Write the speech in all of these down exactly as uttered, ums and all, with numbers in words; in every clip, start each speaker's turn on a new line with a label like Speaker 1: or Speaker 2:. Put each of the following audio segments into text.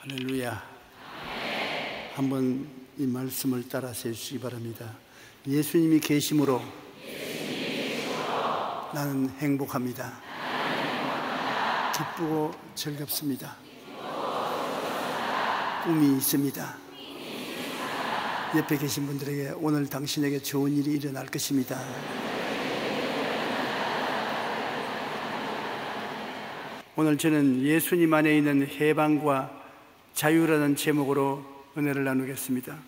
Speaker 1: 할렐루야. 한번 이 말씀을 따라서 해주시기 바랍니다. 예수님이 계심으로 나는 행복합니다. 기쁘고 즐겁습니다. 꿈이 있습니다. 옆에 계신 분들에게 오늘 당신에게 좋은 일이 일어날 것입니다. 오늘 저는 예수님 안에 있는 해방과 자유라는 제목으로 은혜를 나누겠습니다.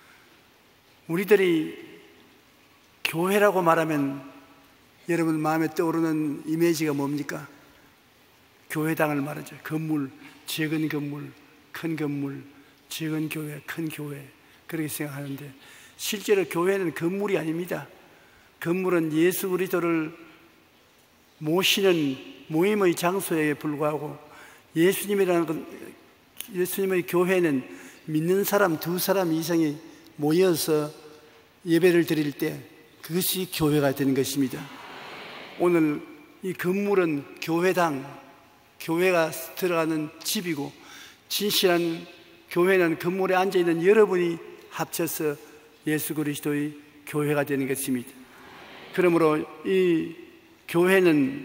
Speaker 1: 우리들이 교회라고 말하면 여러분 마음에 떠오르는 이미지가 뭡니까? 교회당을 말하죠. 건물, 작은 건물, 큰 건물, 작은 교회, 큰 교회, 그렇게 생각하는데 실제로 교회는 건물이 아닙니다. 건물은 예수 그리스도를 모시는 모임의 장소에 불과하고, 예수님이라는 것, 예수님의 교회는 믿는 사람 두 사람 이상이 모여서 예배를 드릴 때 그것이 교회가 되는 것입니다. 오늘 이 건물은 교회당, 교회가 들어가는 집이고, 진실한 교회는 건물에 앉아있는 여러분이 합쳐서 예수 그리스도의 교회가 되는 것입니다. 그러므로 이 교회는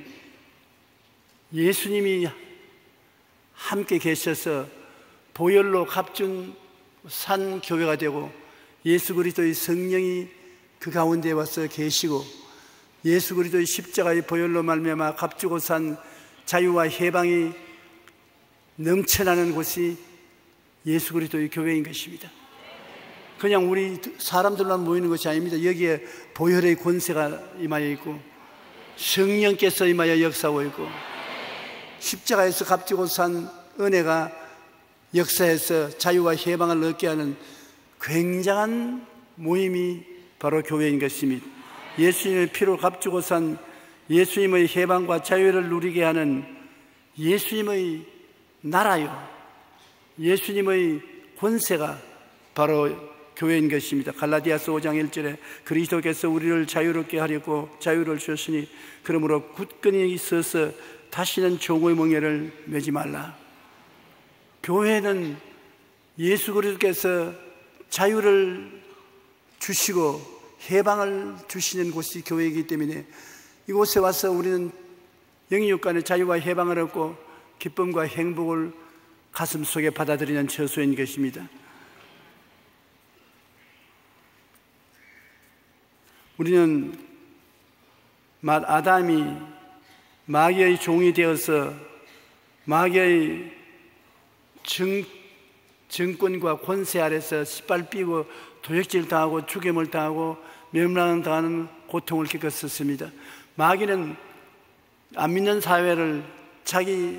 Speaker 1: 예수님이 함께 계셔서 보혈로 값준 산 교회가 되고, 예수 그리스도의 성령이 그 가운데 와서 계시고, 예수 그리스도의 십자가의 보혈로 말미암아 값주고 산 자유와 해방이 넘쳐나는 곳이 예수 그리스도의 교회인 것입니다. 그냥 우리 사람들만 모이는 것이 아닙니다. 여기에 보혈의 권세가 임하여 있고, 성령께서 임하여 역사하고 있고, 십자가에서 값지고 산 은혜가 역사에서 자유와 해방을 얻게 하는 굉장한 모임이 바로 교회인 것입니다. 예수님의 피로 값주고 산 예수님의 해방과 자유를 누리게 하는 예수님의 나라요, 예수님의 권세가 바로 교회인 것입니다. 갈라디아서 오 장 일 절에 그리스도께서 우리를 자유롭게 하려고 자유를 주셨으니 그러므로 굳건히 서서 다시는 종의 멍에를 매지 말라. 교회는 예수 그리스도께서 자유를 주시고 해방을 주시는 곳이 교회이기 때문에 이곳에 와서 우리는 영육 간의 자유와 해방을 얻고 기쁨과 행복을 가슴 속에 받아들이는 처소인 것입니다. 우리는 아담이 마귀의 종이 되어서 마귀의 정, 정권과 권세 아래서 짓밟히고 도적질 당하고 죽임을 당하고 멸망을 당하는 고통을 겪었었습니다. 마귀는 안 믿는 사회를 자기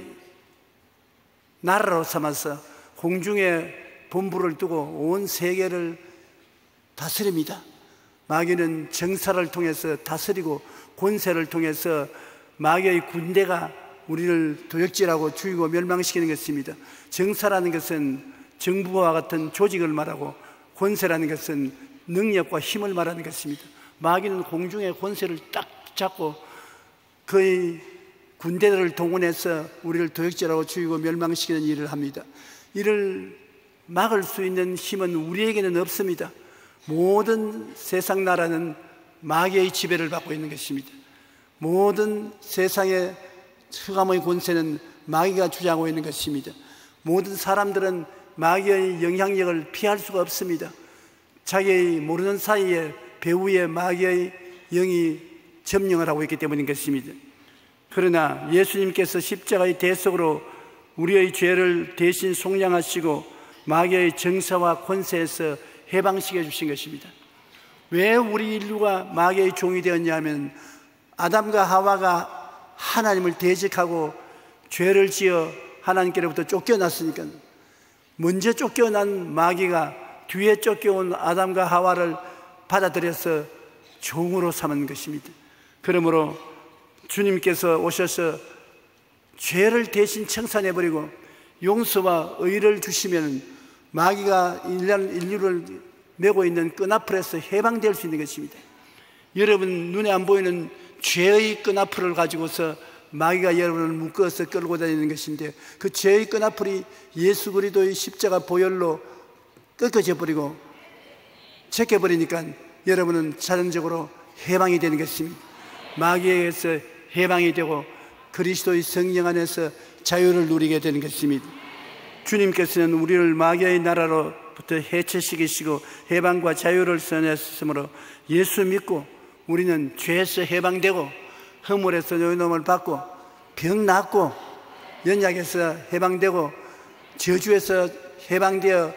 Speaker 1: 나라로 삼아서 공중에 본부를 두고 온 세계를 다스립니다. 마귀는 정사를 통해서 다스리고 권세를 통해서 마귀의 군대가 우리를 도적질하고 죽이고 멸망시키는 것입니다. 정사라는 것은 정부와 같은 조직을 말하고, 권세라는 것은 능력과 힘을 말하는 것입니다. 마귀는 공중의 권세를 딱 잡고 그의 군대들을 동원해서 우리를 도적질하고 죽이고 멸망시키는 일을 합니다. 이를 막을 수 있는 힘은 우리에게는 없습니다. 모든 세상 나라는 마귀의 지배를 받고 있는 것입니다. 모든 세상의 흑암의 권세는 마귀가 주장하고 있는 것입니다. 모든 사람들은 마귀의 영향력을 피할 수가 없습니다. 자기의 모르는 사이에 배후에 마귀의 영이 점령을 하고 있기 때문인 것입니다. 그러나 예수님께서 십자가의 대속으로 우리의 죄를 대신 속량하시고 마귀의 정사와 권세에서 해방시켜 주신 것입니다. 왜 우리 인류가 마귀의 종이 되었냐 하면, 아담과 하와가 하나님을 대적하고 죄를 지어 하나님께로부터 쫓겨났으니까, 먼저 쫓겨난 마귀가 뒤에 쫓겨온 아담과 하와를 받아들여서 종으로 삼은 것입니다. 그러므로 주님께서 오셔서 죄를 대신 청산해버리고 용서와 의를 주시면 마귀가 인류를 메고 있는 끈앞을에서 해방될 수 있는 것입니다. 여러분 눈에 안 보이는 죄의 끈앞을 가지고서 마귀가 여러분을 묶어서 끌고 다니는 것인데, 그 죄의 끈앞풀이 예수 그리스도의 십자가 보혈로 꺾어져 버리고 제껴버리니까 여러분은 자연적으로 해방이 되는 것입니다. 마귀에게서 해방이 되고 그리스도의 성령 안에서 자유를 누리게 되는 것입니다. 주님께서는 우리를 마귀의 나라로부터 해체시키시고 해방과 자유를 선했으므로 예수 믿고 우리는 죄에서 해방되고 허물에서 요놈을 받고 병 낫고 연약에서 해방되고 저주에서 해방되어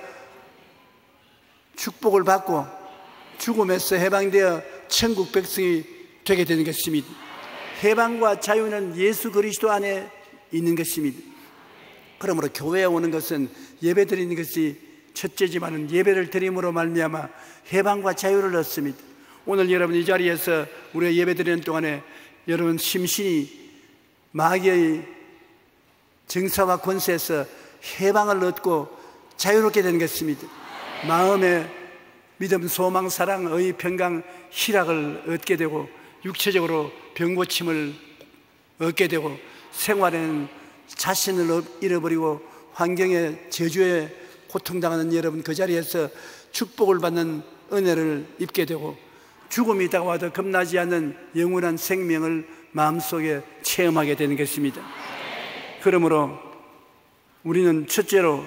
Speaker 1: 축복을 받고 죽음에서 해방되어 천국 백성이 되게 되는 것입니다. 해방과 자유는 예수 그리스도 안에 있는 것입니다. 그러므로 교회에 오는 것은 예배 드리는 것이 첫째지만 예배를 드림으로 말미암아 해방과 자유를 얻습니다. 오늘 여러분 이 자리에서 우리가 예배 드리는 동안에 여러분 심신이 마귀의 정사와 권세에서 해방을 얻고 자유롭게 되는 것입니다. 마음의 믿음, 소망, 사랑, 의, 평강, 희락을 얻게 되고 육체적으로 병고침을 얻게 되고 생활에는 자신을 잃어버리고 환경의 저주에 고통당하는 여러분 그 자리에서 축복을 받는 은혜를 입게 되고 죽음이 다가와도 겁나지 않는 영원한 생명을 마음속에 체험하게 되는 것입니다. 그러므로 우리는 첫째로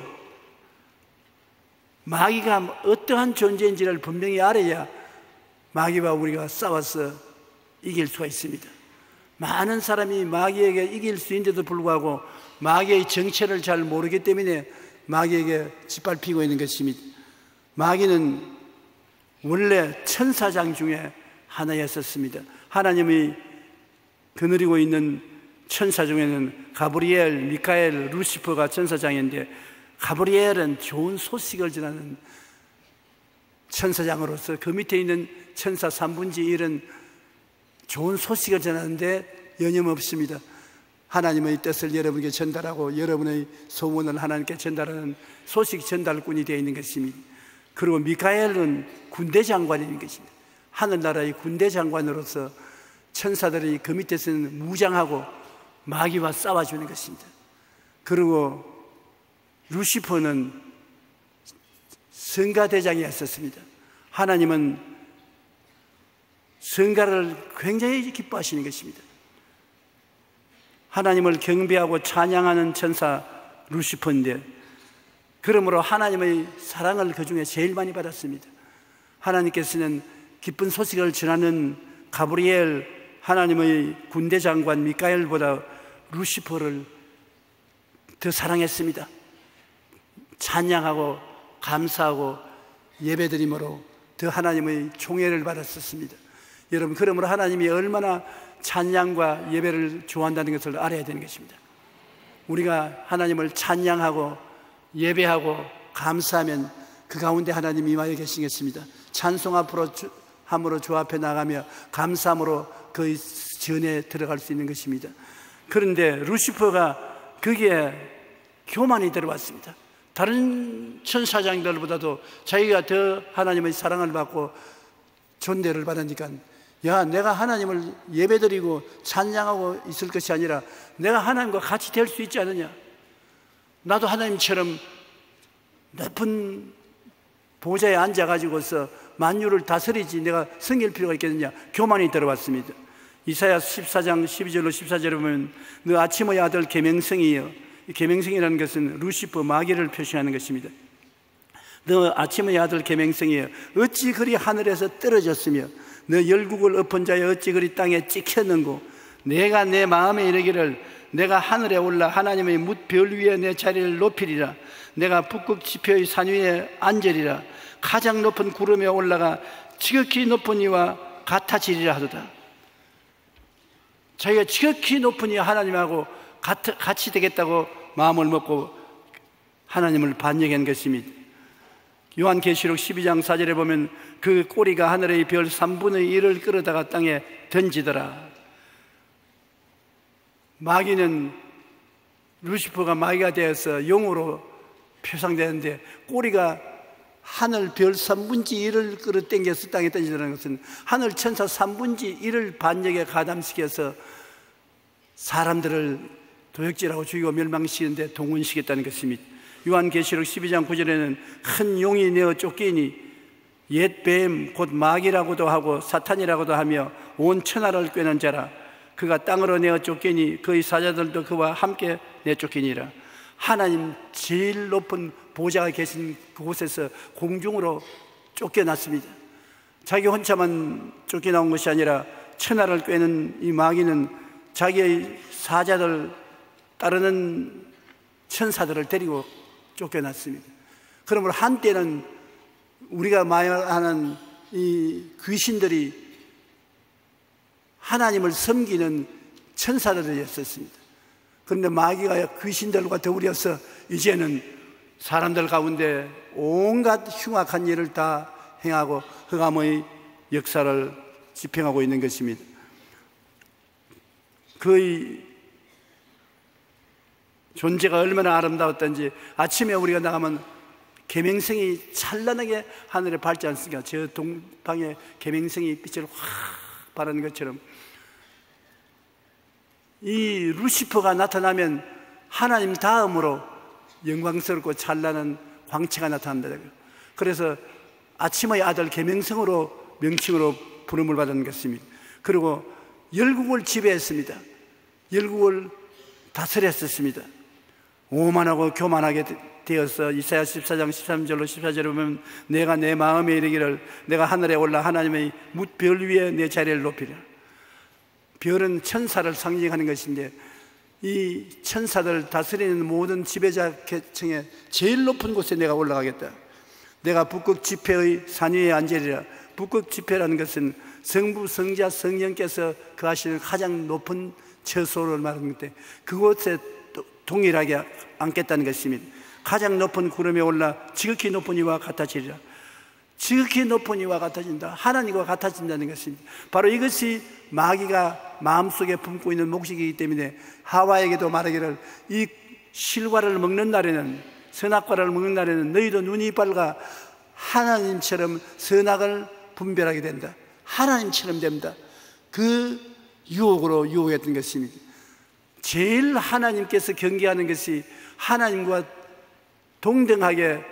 Speaker 1: 마귀가 어떠한 존재인지를 분명히 알아야 마귀와 우리가 싸워서 이길 수가 있습니다. 많은 사람이 마귀에게 이길 수 있는데도 불구하고 마귀의 정체를 잘 모르기 때문에 마귀에게 짓밟히고 있는 것입니다. 마귀는 원래 천사장 중에 하나였었습니다. 하나님이 거느리고 있는 천사 중에는 가브리엘, 미카엘, 루시퍼가 천사장인데 가브리엘은 좋은 소식을 전하는 천사장으로서 그 밑에 있는 천사 삼분의 일은 좋은 소식을 전하는데 여념없습니다. 하나님의 뜻을 여러분에게 전달하고 여러분의 소원을 하나님께 전달하는 소식 전달꾼이 되어 있는 것입니다. 그리고 미카엘은 군대 장관인 것입니다. 하늘나라의 군대 장관으로서 천사들이 그 밑에서는 무장하고 마귀와 싸워주는 것입니다. 그리고 루시퍼는 성가대장이었습니다. 하나님은 성가를 굉장히 기뻐하시는 것입니다. 하나님을 경배하고 찬양하는 천사 루시퍼인데 그러므로 하나님의 사랑을 그 중에 제일 많이 받았습니다. 하나님께서는 기쁜 소식을 전하는 가브리엘, 하나님의 군대 장관 미카엘보다 루시퍼를 더 사랑했습니다. 찬양하고 감사하고 예배드림으로 더 하나님의 총애를 받았었습니다. 여러분, 그러므로 하나님이 얼마나 찬양과 예배를 좋아한다는 것을 알아야 되는 것입니다. 우리가 하나님을 찬양하고 예배하고 감사하면 그 가운데 하나님이 임하여 계시겠습니다. 찬송 앞으로 주, 함으로 주 앞에 나가며 감사함으로 그 전에 들어갈 수 있는 것입니다. 그런데 루시퍼가 거기에 교만이 들어왔습니다. 다른 천사장들보다도 자기가 더 하나님의 사랑을 받고 존대를 받으니까 야, 내가 하나님을 예배드리고 찬양하고 있을 것이 아니라 내가 하나님과 같이 될 수 있지 않느냐, 나도 하나님처럼 높은 보좌에 앉아가지고서 만유를 다스리지 내가 섬길 필요가 있겠느냐, 교만이 들어왔습니다. 이사야 십사 장 십이 절로 십사 절에 보면 너 아침의 아들 계명성이여, 계명성이라는 것은 루시퍼 마귀를 표시하는 것입니다. 너 아침의 아들 계명성이여, 어찌 그리 하늘에서 떨어졌으며 너 열국을 엎은 자여 어찌 그리 땅에 찍혔는고, 내가 내 마음에 이르기를 내가 하늘에 올라 하나님의 뭇별 위에 내 자리를 높이리라. 내가 북극 지표의 산 위에 앉으리라. 가장 높은 구름에 올라가 지극히 높은 이와 같아지리라 하도다. 자기가 지극히 높은 이 하나님하고 같이 되겠다고 마음을 먹고 하나님을 반역한 것입니다. 요한계시록 십이 장 사 절에 보면 그 꼬리가 하늘의 별 삼분의 일을 끌어다가 땅에 던지더라. 마귀는, 루시퍼가 마귀가 되어서 용으로 표상되는데 꼬리가 하늘 별 삼분의 일을 끌어당겨서 땅에 던지더라는 것은 하늘 천사 삼분의 일을 반역에 가담시켜서 사람들을 도적질하고 죽이고 멸망시키는데 동원시켰다는 것입니다. 요한계시록 십이 장 구 절에는 큰 용이 내어 쫓기니 옛 뱀 곧 마귀라고도 하고 사탄이라고도 하며 온 천하를 꿰는 자라. 그가 땅으로 내어 쫓기니 그의 사자들도 그와 함께 내쫓기니라. 하나님 제일 높은 보좌가 계신 그곳에서 공중으로 쫓겨났습니다. 자기 혼자만 쫓겨나온 것이 아니라 천하를 꿰는 이 마귀는 자기의 사자들 따르는 천사들을 데리고 쫓겨났습니다. 그러므로 한때는 우리가 말하는 이 귀신들이 하나님을 섬기는 천사들이었습니다. 그런데 마귀가 귀신들과 더불어서 이제는 사람들 가운데 온갖 흉악한 일을 다 행하고 흑암의 역사를 집행하고 있는 것입니다. 그의 존재가 얼마나 아름다웠던지 아침에 우리가 나가면 계명성이 찬란하게 하늘에 밝지 않습니까? 저 동방에 계명성이 빛을 확 바라는 것처럼 이 루시퍼가 나타나면 하나님 다음으로 영광스럽고 찬란한 광채가 나타난다. 그래서 아침의 아들 계명성으로 명칭으로 부름을 받은 것입니다. 그리고 열국을 지배했습니다. 열국을 다스렸었습니다. 오만하고 교만하게 되어서 이사야 십사 장 십삼 절로 십사 절에 보면 내가 내 마음에 이르기를 내가 하늘에 올라 하나님의 뭇별 위에 내 자리를 높이라. 별은 천사를 상징하는 것인데 이 천사들 다스리는 모든 지배자 계층의 제일 높은 곳에 내가 올라가겠다. 내가 북극 지폐의 산 위에 앉으리라. 북극 지폐라는 것은 성부, 성자, 성령께서 거하시는 가장 높은 처소를 말하는 건데 그곳에 동일하게 앉겠다는 것입니다. 가장 높은 구름에 올라 지극히 높은 이와 같아지리라. 지극히 높은 이와 같아진다. 하나님과 같아진다는 것입니다. 바로 이것이 마귀가 마음속에 품고 있는 목적이기 때문에 하와에게도 말하기를 이 실과를 먹는 날에는 선악과를 먹는 날에는 너희도 눈이 밝아 하나님처럼 선악을 분별하게 된다. 하나님처럼 됩니다. 그 유혹으로 유혹했던 것입니다. 제일 하나님께서 경계하는 것이 하나님과 동등하게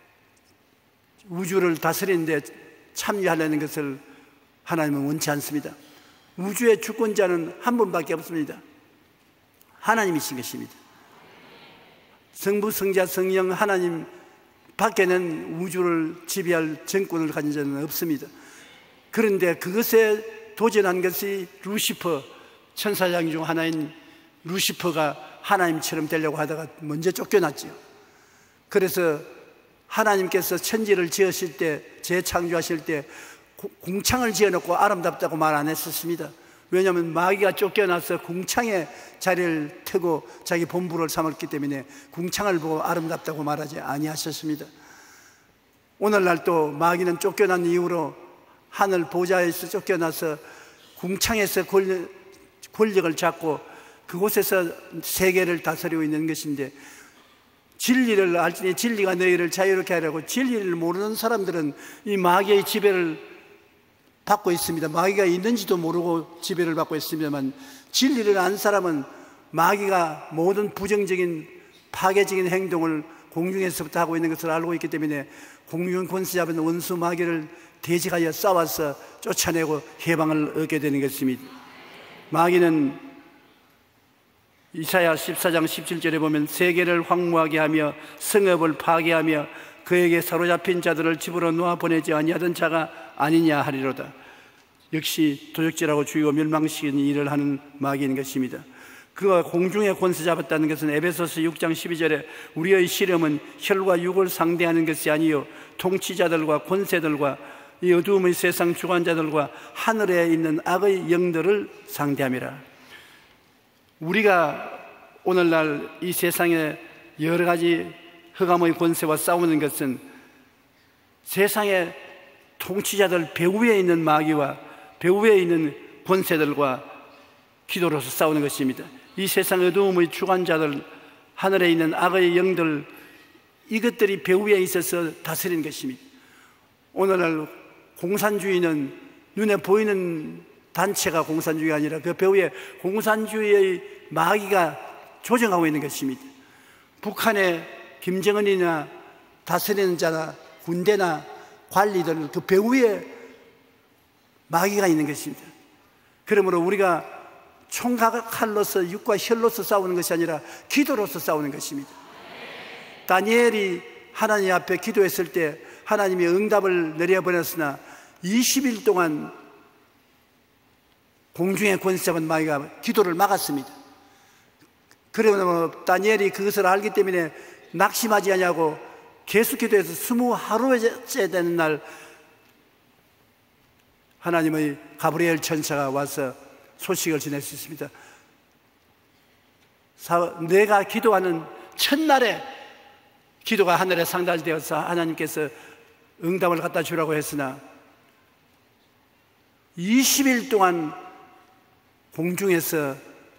Speaker 1: 우주를 다스리는데 참여하려는 것을 하나님은 원치 않습니다. 우주의 주권자는 한 분밖에 없습니다. 하나님이신 것입니다. 성부, 성자, 성령 하나님 밖에는 우주를 지배할 정권을 가진 자는 없습니다. 그런데 그것에 도전한 것이 루시퍼, 천사장 중 하나인 루시퍼가 하나님처럼 되려고 하다가 먼저 쫓겨났죠. 그래서 하나님께서 천지를 지으실 때, 재창조하실 때 궁창을 지어놓고 아름답다고 말 안 했었습니다. 왜냐하면 마귀가 쫓겨나서 궁창의 자리를 트고 자기 본부를 삼았기 때문에 궁창을 보고 아름답다고 말하지 아니하셨습니다. 오늘날 또 마귀는 쫓겨난 이후로 하늘 보좌에서 쫓겨나서 궁창에서 권력, 권력을 잡고 그곳에서 세계를 다스리고 있는 것인데 진리를 알지니 진리가 너희를 자유롭게 하려고 진리를 모르는 사람들은 이 마귀의 지배를 받고 있습니다. 마귀가 있는지도 모르고 지배를 받고 있습니다만 진리를 안 사람은 마귀가 모든 부정적인 파괴적인 행동을 공중에서부터 하고 있는 것을 알고 있기 때문에 공중 권세 잡은 원수 마귀를 대적하여 싸워서 쫓아내고 해방을 얻게 되는 것입니다. 마귀는 이사야 십사 장 십칠 절에 보면 세계를 황무하게 하며 성읍을 파괴하며 그에게 사로잡힌 자들을 집으로 놓아 보내지 아니하던 자가 아니냐 하리로다. 역시 도적질하고 죽이고 멸망시키는 일을 하는 마귀인 것입니다. 그가 공중에 권세 잡았다는 것은 에베소서 육 장 십이 절에 우리의 씨름은 혈과 육을 상대하는 것이 아니요 통치자들과 권세들과 이 어두움의 세상 주관자들과 하늘에 있는 악의 영들을 상대함이라. 우리가 오늘날 이 세상에 여러 가지 흑암의 권세와 싸우는 것은 세상의 통치자들 배후에 있는 마귀와 배후에 있는 권세들과 기도로서 싸우는 것입니다. 이 세상 어두움의 주관자들, 하늘에 있는 악의 영들, 이것들이 배후에 있어서 다스리는 것입니다. 오늘날 공산주의는 눈에 보이는 단체가 공산주의가 아니라 그 배후에 공산주의의 마귀가 조정하고 있는 것입니다. 북한의 김정은이나 다스리는 자나 군대나 관리들 그 배후에 마귀가 있는 것입니다. 그러므로 우리가 총칼로서 육과 혈로서 싸우는 것이 아니라 기도로서 싸우는 것입니다. 다니엘이 하나님 앞에 기도했을 때 하나님이 응답을 내려보냈으나 이십 일 동안 공중의 권세 잡은 마귀가 기도를 막았습니다. 그러면 다니엘이 그것을 알기 때문에 낙심하지 않냐고 계속 기도해서 스무 하루째 되는 날 하나님의 가브리엘 천사가 와서 소식을 전할 수 있습니다. 내가 기도하는 첫날에 기도가 하늘에 상달되어서 하나님께서 응답을 갖다 주라고 했으나 이십 일 동안 공중에서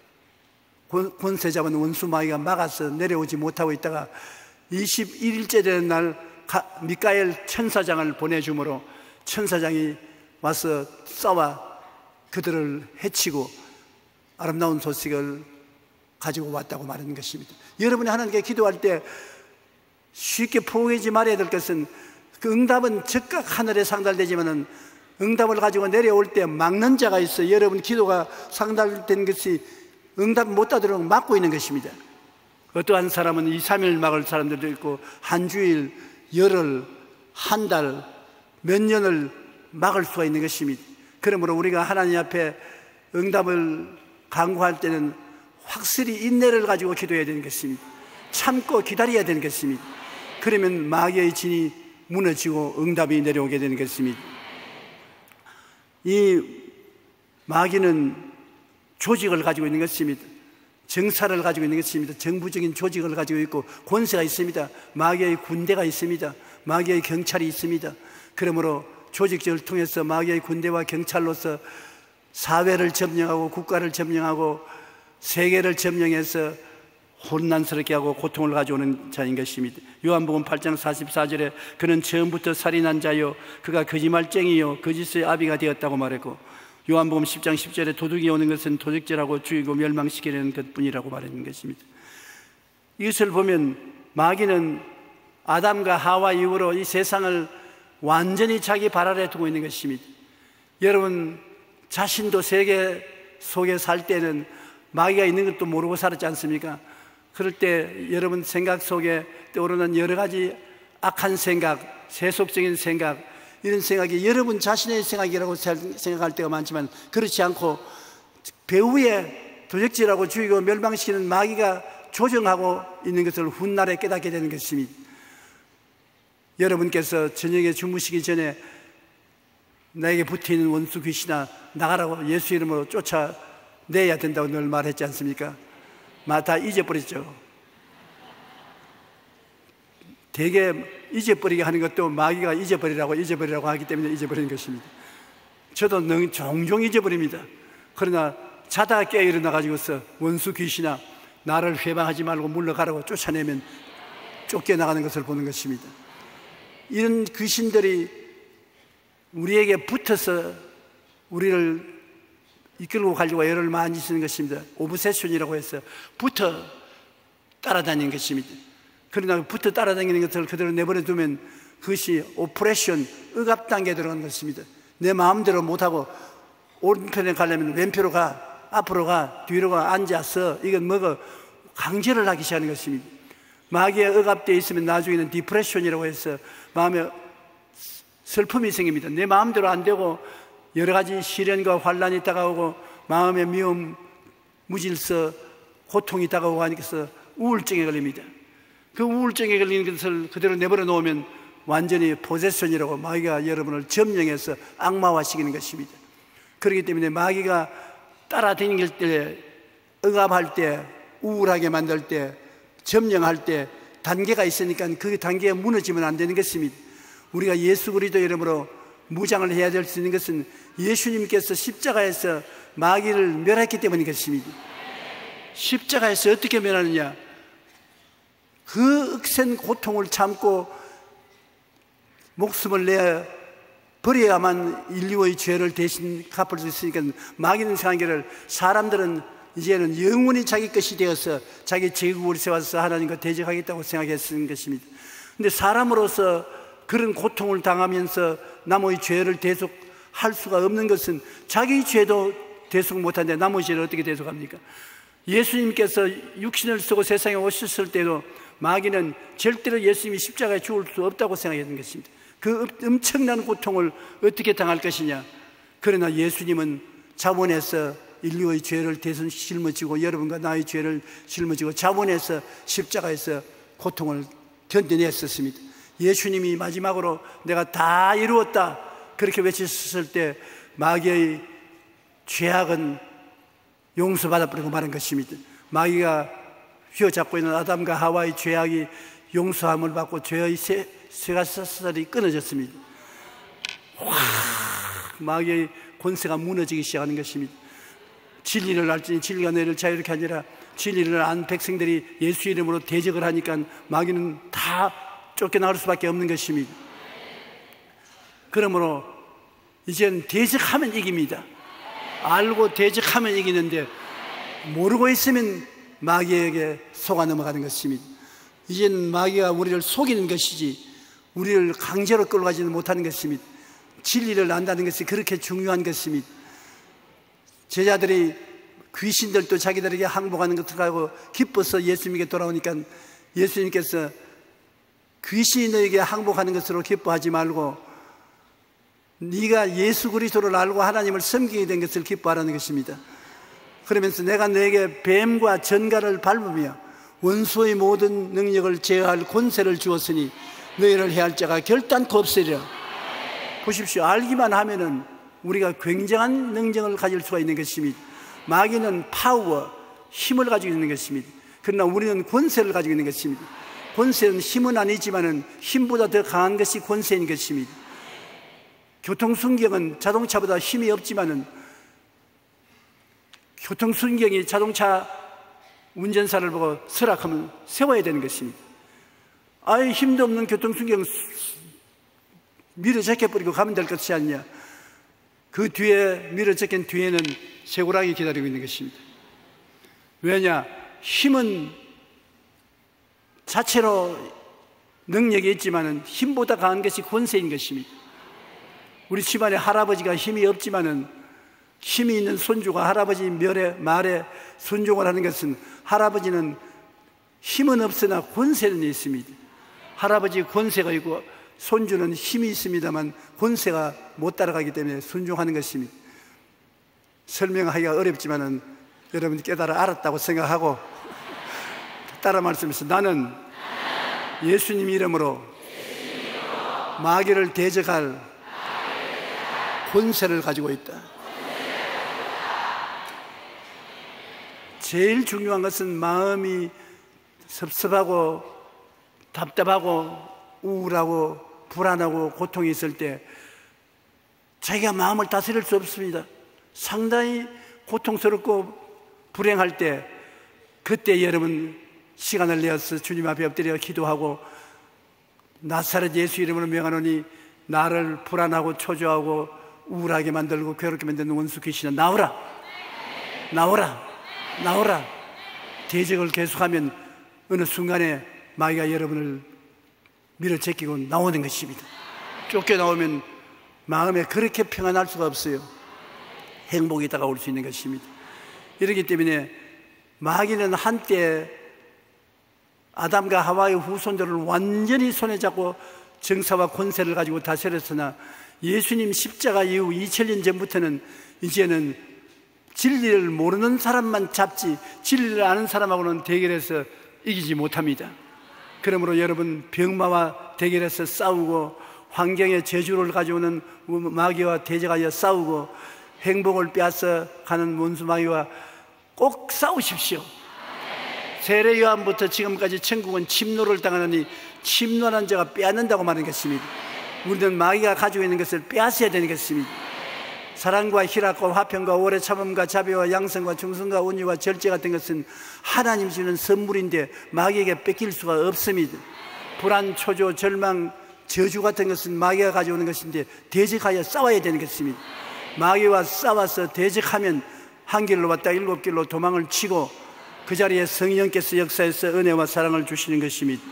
Speaker 1: 권세 잡은 원수 마귀가 막아서 내려오지 못하고 있다가 이십일 일째 되는 날 미카엘 천사장을 보내주므로 천사장이 와서 싸워 그들을 해치고 아름다운 소식을 가지고 왔다고 말하는 것입니다. 여러분이 하나님께 기도할 때 쉽게 포기하지 말아야 될 것은 그 응답은 즉각 하늘에 상달되지만은 응답을 가지고 내려올 때 막는 자가 있어요. 여러분 기도가 상달된 것이 응답 못 받도록 막고 있는 것입니다. 어떠한 사람은 이, 삼 일 막을 사람들도 있고 한 주일, 열흘, 한 달, 몇 년을 막을 수가 있는 것입니다. 그러므로 우리가 하나님 앞에 응답을 간구할 때는 확실히 인내를 가지고 기도해야 되는 것입니다. 참고 기다려야 되는 것입니다. 그러면 마귀의 진이 무너지고 응답이 내려오게 되는 것입니다. 이 마귀는 조직을 가지고 있는 것입니다. 정사를 가지고 있는 것입니다. 정부적인 조직을 가지고 있고 권세가 있습니다. 마귀의 군대가 있습니다. 마귀의 경찰이 있습니다. 그러므로 조직을 통해서 마귀의 군대와 경찰로서 사회를 점령하고 국가를 점령하고 세계를 점령해서 혼란스럽게 하고 고통을 가져오는 자인 것입니다. 요한복음 팔 장 사십사 절에 그는 처음부터 살인한 자요 그가 거짓말쟁이요 거짓의 아비가 되었다고 말했고, 요한복음 십 장 십 절에 도둑이 오는 것은 도적질하고 죽이고 멸망시키려는 것뿐이라고 말하는 것입니다. 이것을 보면 마귀는 아담과 하와 이후로 이 세상을 완전히 자기 발 아래 두고 있는 것입니다. 여러분 자신도 세계 속에 살 때는 마귀가 있는 것도 모르고 살았지 않습니까? 그럴 때 여러분 생각 속에 떠오르는 여러 가지 악한 생각, 세속적인 생각, 이런 생각이 여러분 자신의 생각이라고 생각할 때가 많지만 그렇지 않고 배후에 도적질하고 죽이고 멸망시키는 마귀가 조정하고 있는 것을 훗날에 깨닫게 되는 것입니다. 여러분께서 저녁에 주무시기 전에 나에게 붙어있는 원수 귀신아 나가라고 예수 이름으로 쫓아내야 된다고 늘 말했지 않습니까? 다 잊어버렸죠. 되게 잊어버리게 하는 것도 마귀가 잊어버리라고 잊어버리라고 하기 때문에 잊어버리는 것입니다. 저도 능, 종종 잊어버립니다. 그러나 자다가 깨어 일어나가지고서 원수 귀신아 나를 회방하지 말고 물러가라고 쫓아내면 쫓겨나가는 것을 보는 것입니다. 이런 귀신들이 우리에게 붙어서 우리를 이끌고 가려고 애를 많이 쓰는 것입니다. 오브세션이라고 해서 붙어 따라다니는 것입니다. 그러나 붙어 따라다니는 것을 그대로 내버려 두면 그것이 오프레션, 억압 단계에 들어가는 것입니다. 내 마음대로 못하고 오른편에 가려면 왼편으로 가, 앞으로 가, 뒤로 가, 앉아서 이건 먹어 강제를 하기 시작하는 것입니다. 마귀에 억압되어 있으면 나중에는 디프레션이라고 해서 마음에 슬픔이 생깁니다. 내 마음대로 안 되고 여러 가지 시련과 환란이 다가오고 마음의 미움, 무질서, 고통이 다가오고 하니까 우울증에 걸립니다. 그 우울증에 걸리는 것을 그대로 내버려 놓으면 완전히 포제션이라고 마귀가 여러분을 점령해서 악마화시키는 것입니다. 그렇기 때문에 마귀가 따라다닐 때, 억압할 때, 우울하게 만들 때, 점령할 때 단계가 있으니까 그 단계에 무너지면 안 되는 것입니다. 우리가 예수 그리스도 이름으로 무장을 해야 될 수 있는 것은 예수님께서 십자가에서 마귀를 멸했기 때문인 것입니다. 십자가에서 어떻게 멸하느냐? 그 억센 고통을 참고 목숨을 내어 버려야만 인류의 죄를 대신 갚을 수 있으니까 마귀는 생각하기를 사람들은 이제는 영원히 자기 것이 되어서 자기 제국을 세워서 하나님과 대적하겠다고 생각했던 것입니다. 근데 사람으로서 그런 고통을 당하면서 남의 죄를 대속할 수가 없는 것은 자기 죄도 대속 못하는데 남의 죄를 어떻게 대속합니까? 예수님께서 육신을 쓰고 세상에 오셨을 때도 마귀는 절대로 예수님이 십자가에 죽을 수 없다고 생각했던 것입니다. 그 엄청난 고통을 어떻게 당할 것이냐. 그러나 예수님은 자원해서 인류의 죄를 대신 짊어지고 여러분과 나의 죄를 짊어지고 자원해서 십자가에서 고통을 견뎌냈었습니다. 예수님이 마지막으로 내가 다 이루었다 그렇게 외쳤을 때 마귀의 죄악은 용서받아버리고 말한 것입니다. 마귀가 휘어잡고 있는 아담과 하와의 죄악이 용서함을 받고 죄의 쇠, 쇠가살이 끊어졌습니다. 확 마귀의 권세가 무너지기 시작하는 것입니다. 진리를 알지니 진리가 너희를 자유롭게 하니라. 진리를 안 백성들이 예수 이름으로 대적을 하니까 마귀는 다 쫓겨나갈 수밖에 없는 것입니다. 그러므로 이제는 대적하면 이깁니다. 알고 대적하면 이기는데 모르고 있으면 마귀에게 속아 넘어가는 것입니다. 이제는 마귀가 우리를 속이는 것이지 우리를 강제로 끌어가지는 못하는 것입니다. 진리를 안다는 것이 그렇게 중요한 것입니다. 제자들이 귀신들도 자기들에게 항복하는 것을 하고 기뻐서 예수님께 돌아오니까 예수님께서 귀신이 너에게 항복하는 것으로 기뻐하지 말고 네가 예수 그리스도를 알고 하나님을 섬기게 된 것을 기뻐하라는 것입니다. 그러면서 내가 너에게 뱀과 전갈을 밟으며 원수의 모든 능력을 제어할 권세를 주었으니 너희를 해할 자가 결단코 없으리라. 보십시오. 알기만 하면은 우리가 굉장한 능력을 가질 수가 있는 것입니다. 마귀는 파워, 힘을 가지고 있는 것입니다. 그러나 우리는 권세를 가지고 있는 것입니다. 권세는 힘은 아니지만은 힘보다 더 강한 것이 권세인 것입니다. 교통순경은 자동차보다 힘이 없지만은 교통순경이 자동차 운전사를 보고 서락하면 세워야 되는 것입니다. 아예 힘도 없는 교통순경 밀어 제껴버리고 가면 될 것이 아니냐. 그 뒤에 밀어 제낀 뒤에는 쇠고랑이 기다리고 있는 것입니다. 왜냐? 힘은 자체로 능력이 있지만은 힘보다 강한 것이 권세인 것입니다. 우리 집안에 할아버지가 힘이 없지만은 힘이 있는 손주가 할아버지 멸에 말에 순종을 하는 것은 할아버지는 힘은 없으나 권세는 있습니다. 할아버지 권세가 있고 손주는 힘이 있습니다만 권세가 못 따라가기 때문에 순종하는 것입니다. 설명하기가 어렵지만은 여러분이 깨달아 알았다고 생각하고 따라 말씀해서 나는 예수님 이름으로 마귀를 대적할 권세를 가지고 있다. 제일 중요한 것은 마음이 섭섭하고 답답하고 우울하고 불안하고 고통이 있을 때 자기가 마음을 다스릴 수 없습니다. 상당히 고통스럽고 불행할 때 그때 여러분 시간을 내어서 주님 앞에 엎드려 기도하고 나사렛 예수 이름으로 명하노니 나를 불안하고 초조하고 우울하게 만들고 괴롭게 만드는 원수 귀신아 나오라 나오라 나오라. 대적을 계속하면 어느 순간에 마귀가 여러분을 밀어제끼고 나오는 것입니다. 쫓겨나오면 마음에 그렇게 평안할 수가 없어요. 행복이 다가올 수 있는 것입니다. 이렇기 때문에 마귀는 한때 아담과 하와의 후손들을 완전히 손에 잡고 정사와 권세를 가지고 다스렸으나 예수님 십자가 이후 이천 년 전부터는 이제는 진리를 모르는 사람만 잡지 진리를 아는 사람하고는 대결해서 이기지 못합니다. 그러므로 여러분 병마와 대결해서 싸우고 환경의 저주를 가져오는 마귀와 대적하여 싸우고 행복을 빼앗아 가는 원수 마귀와 꼭 싸우십시오. 세례 요한부터 지금까지 천국은 침노를 당하느니 침노한 자가 빼앗는다고 말하는 것입니다. 우리는 마귀가 가지고 있는 것을 빼앗아야 되는 것입니다. 사랑과 희락과 화평과 오래 참음과 자비와 양성과 충성과 온유와 절제 같은 것은 하나님 주는 선물인데 마귀에게 뺏길 수가 없습니다. 불안, 초조, 절망, 저주 같은 것은 마귀가 가져오는 것인데 대적하여 싸워야 되는 것입니다. 마귀와 싸워서 대적하면 한 길로 왔다 일곱 길로 도망을 치고 그 자리에 성령께서 역사해서 은혜와 사랑을 주시는 것입니다.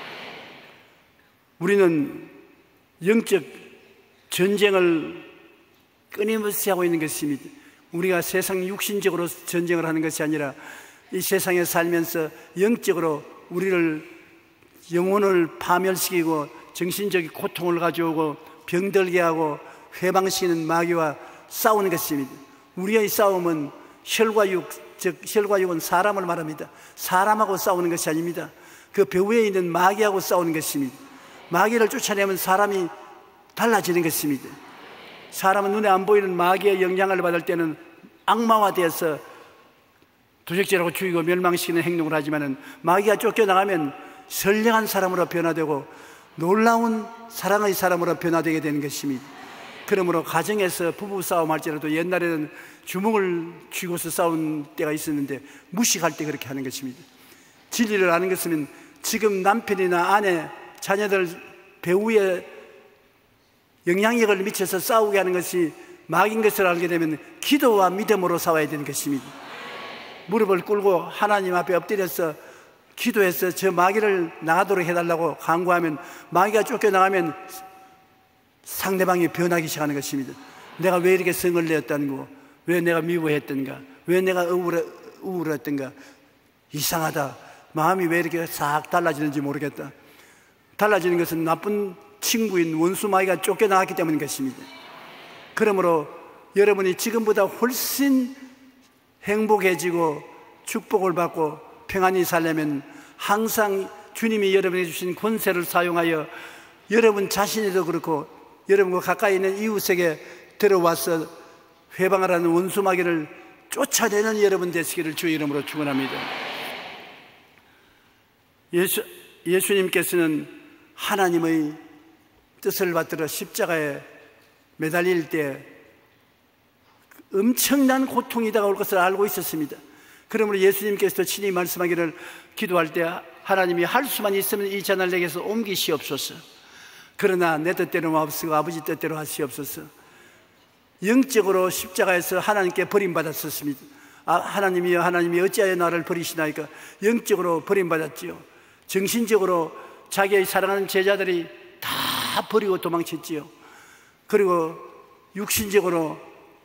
Speaker 1: 우리는 영적 전쟁을 끊임없이 하고 있는 것입니다. 우리가 세상 육신적으로 전쟁을 하는 것이 아니라 이 세상에 살면서 영적으로 우리를 영혼을 파멸시키고 정신적인 고통을 가져오고 병들게 하고 회방시키는 마귀와 싸우는 것입니다. 우리의 싸움은 혈과 육, 즉 혈과 육은 사람을 말합니다. 사람하고 싸우는 것이 아닙니다. 그 배후에 있는 마귀하고 싸우는 것입니다. 마귀를 쫓아내면 사람이 달라지는 것입니다. 사람은 눈에 안 보이는 마귀의 영향을 받을 때는 악마화되어서 도적질하고 죽이고 멸망시키는 행동을 하지만 마귀가 쫓겨나가면 선량한 사람으로 변화되고 놀라운 사랑의 사람으로 변화되게 되는 것입니다. 그러므로 가정에서 부부싸움 할지라도 옛날에는 주먹을 쥐고서 싸운 때가 있었는데 무식할 때 그렇게 하는 것입니다. 진리를 아는 것은 지금 남편이나 아내, 자녀들 배우에 영향력을 미쳐서 싸우게 하는 것이 마귀인 것을 알게 되면 기도와 믿음으로 싸워야 되는 것입니다. 무릎을 꿇고 하나님 앞에 엎드려서 기도해서 저 마귀를 나가도록 해달라고 간구하면 마귀가 쫓겨나가면 상대방이 변하기 시작하는 것입니다. 내가 왜 이렇게 성을 내었다는 거, 왜 내가 미워했던가, 왜 내가 우울해, 우울했던가, 이상하다, 마음이 왜 이렇게 싹 달라지는지 모르겠다. 달라지는 것은 나쁜 친구인 원수 마귀가 쫓겨나갔기 때문인 것입니다. 그러므로 여러분이 지금보다 훨씬 행복해지고 축복을 받고 평안히 살려면 항상 주님이 여러분에게 주신 권세를 사용하여 여러분 자신에도 그렇고 여러분과 가까이 있는 이웃에게 들어와서 회방하라는 원수 마귀를 쫓아내는 여러분 되시기를 주의 이름으로 축원합니다. 예수, 예수님께서는 하나님의 뜻을 받들어 십자가에 매달릴 때 엄청난 고통이 다가올 것을 알고 있었습니다. 그러므로 예수님께서 친히 말씀하기를 기도할 때 하나님이 할 수만 있으면 이 잔을 내게서 옮기시옵소서. 그러나 내 뜻대로 마옵시고 아버지 뜻대로 하시옵소서. 영적으로 십자가에서 하나님께 버림받았었습니다. 아, 하나님이여 하나님이 어찌하여 나를 버리시나이까. 영적으로 버림받았지요. 정신적으로 자기의 사랑하는 제자들이 다 버리고 도망쳤지요. 그리고 육신적으로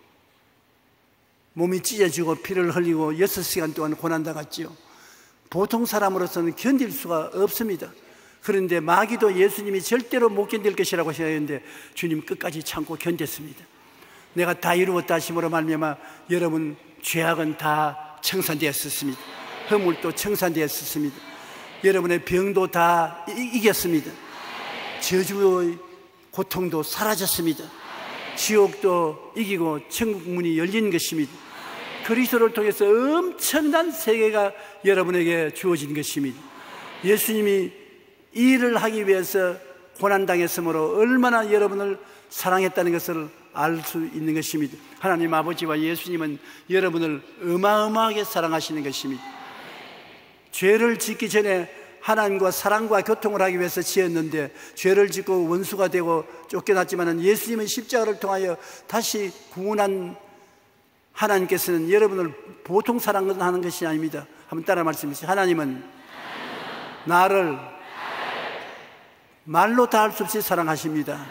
Speaker 1: 몸이 찢어지고 피를 흘리고 여섯 시간 동안 고난당했지요. 보통 사람으로서는 견딜 수가 없습니다. 그런데 마귀도 예수님이 절대로 못 견딜 것이라고 생각했는데 주님 끝까지 참고 견뎠습니다. 내가 다 이루었다 하심으로 말미암아 여러분 죄악은 다 청산되었습니다. 허물도 청산되었습니다. 여러분의 병도 다 이, 이겼습니다. 저주의 고통도 사라졌습니다. 지옥도 이기고 천국 문이 열린 것입니다. 그리스도를 통해서 엄청난 세계가 여러분에게 주어진 것입니다. 예수님이 이 일을 하기 위해서 고난당했으므로 얼마나 여러분을 사랑했다는 것을 알 수 있는 것입니다. 하나님 아버지와 예수님은 여러분을 어마어마하게 사랑하시는 것입니다. 죄를 짓기 전에 하나님과 사랑과 교통을 하기 위해서 지었는데 죄를 짓고 원수가 되고 쫓겨났지만 예수님은 십자가를 통하여 다시 구원한 하나님께서는 여러분을 보통 사랑하는 것이 아닙니다. 한번 따라 말씀해주세요. 하나님은 나를 말로 다 할 수 없이 사랑하십니다.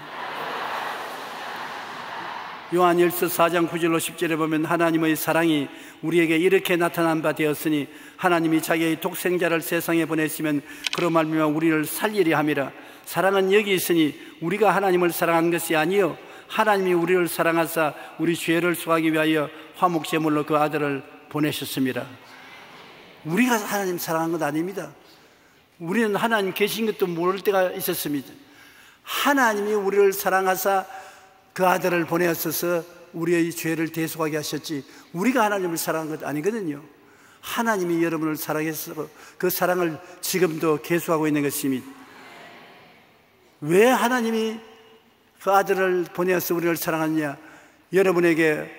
Speaker 1: 요한일서 사 장 구 절로 십 절에 보면 하나님의 사랑이 우리에게 이렇게 나타난 바 되었으니 하나님이 자기의 독생자를 세상에 보내시면 그로 말미암아 우리를 살리려 함이라. 사랑은 여기 있으니 우리가 하나님을 사랑한 것이 아니요 하나님이 우리를 사랑하사 우리 죄를 수하기 위하여 화목제물로 그 아들을 보내셨습니다. 우리가 하나님 사랑한 것 아닙니다. 우리는 하나님 계신 것도 모를 때가 있었습니다. 하나님이 우리를 사랑하사 그 아들을 보내었어서 우리의 죄를 대속하게 하셨지 우리가 하나님을 사랑한 것 아니거든요. 하나님이 여러분을 사랑해서 그 사랑을 지금도 계속하고 있는 것입니다. 왜 하나님이 그 아들을 보내어서 우리를 사랑하느냐? 여러분에게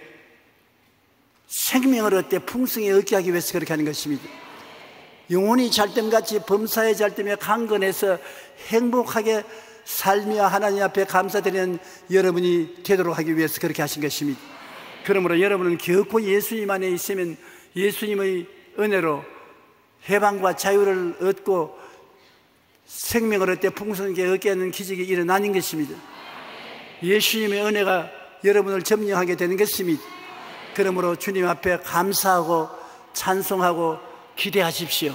Speaker 1: 생명을 얻되 풍성히 얻게 하기 위해서 그렇게 하는 것입니다. 영혼이 잘됨같이 범사에 잘되며 강건해서 행복하게 삶이야 하나님 앞에 감사드리는 여러분이 되도록 하기 위해서 그렇게 하신 것입니다. 그러므로 여러분은 결코 예수님 안에 있으면 예수님의 은혜로 해방과 자유를 얻고 생명을 얻되 풍성하게 얻게 하는 기적이 일어나는 것입니다. 예수님의 은혜가 여러분을 점령하게 되는 것입니다. 그러므로 주님 앞에 감사하고 찬송하고 기대하십시오.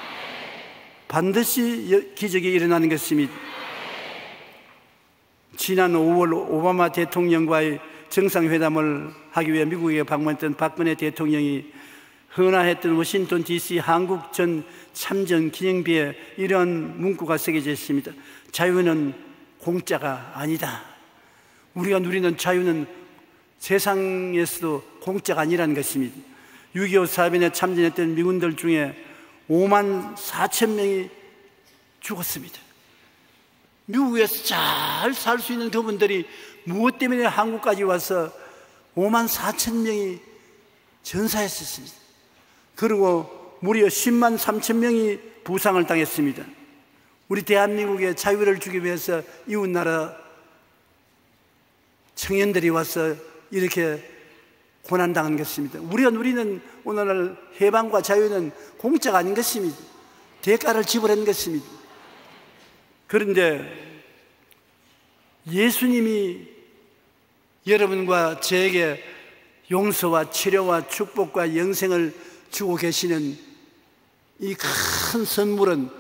Speaker 1: 반드시 기적이 일어나는 것입니다. 지난 오월 오바마 대통령과의 정상회담을 하기 위해 미국에 방문했던 박근혜 대통령이 헌화했던 워싱턴 디씨 한국 전 참전 기념비에 이러한 문구가 새겨져 있습니다. 자유는 공짜가 아니다. 우리가 누리는 자유는 세상에서도 공짜가 아니라는 것입니다. 육이오 사변에 참전했던 미군들 중에 오만 사천 명이 죽었습니다. 미국에서 잘 살 수 있는 그분들이 무엇 때문에 한국까지 와서 오만 사천 명이 전사했었습니다. 그리고 무려 십만 삼천 명이 부상을 당했습니다. 우리 대한민국에 자유를 주기 위해서 이웃나라 청년들이 와서 이렇게 고난당한 것입니다. 우리가 누리는 오늘날 해방과 자유는 공짜가 아닌 것입니다. 대가를 지불한 것입니다. 그런데 예수님이 여러분과 저에게 용서와 치료와 축복과 영생을 주고 계시는 이 큰 선물은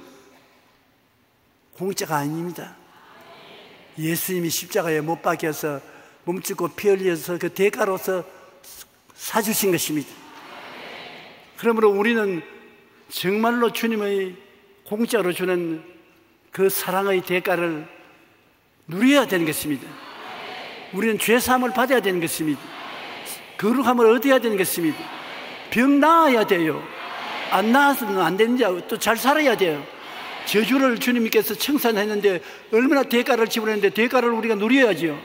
Speaker 1: 공짜가 아닙니다. 예수님이 십자가에 못 박혀서 몸짓고 피 흘려서 그 대가로서 사주신 것입니다. 그러므로 우리는 정말로 주님의 공짜로 주는 그 사랑의 대가를 누려야 되는 것입니다. 우리는 죄사함을 받아야 되는 것입니다. 거룩함을 얻어야 되는 것입니다. 병 나아야 돼요. 안 나아서는 안 되는데 또 잘 살아야 돼요. 저주를 주님께서 청산했는데 얼마나 대가를 지불했는데 대가를 우리가 누려야죠.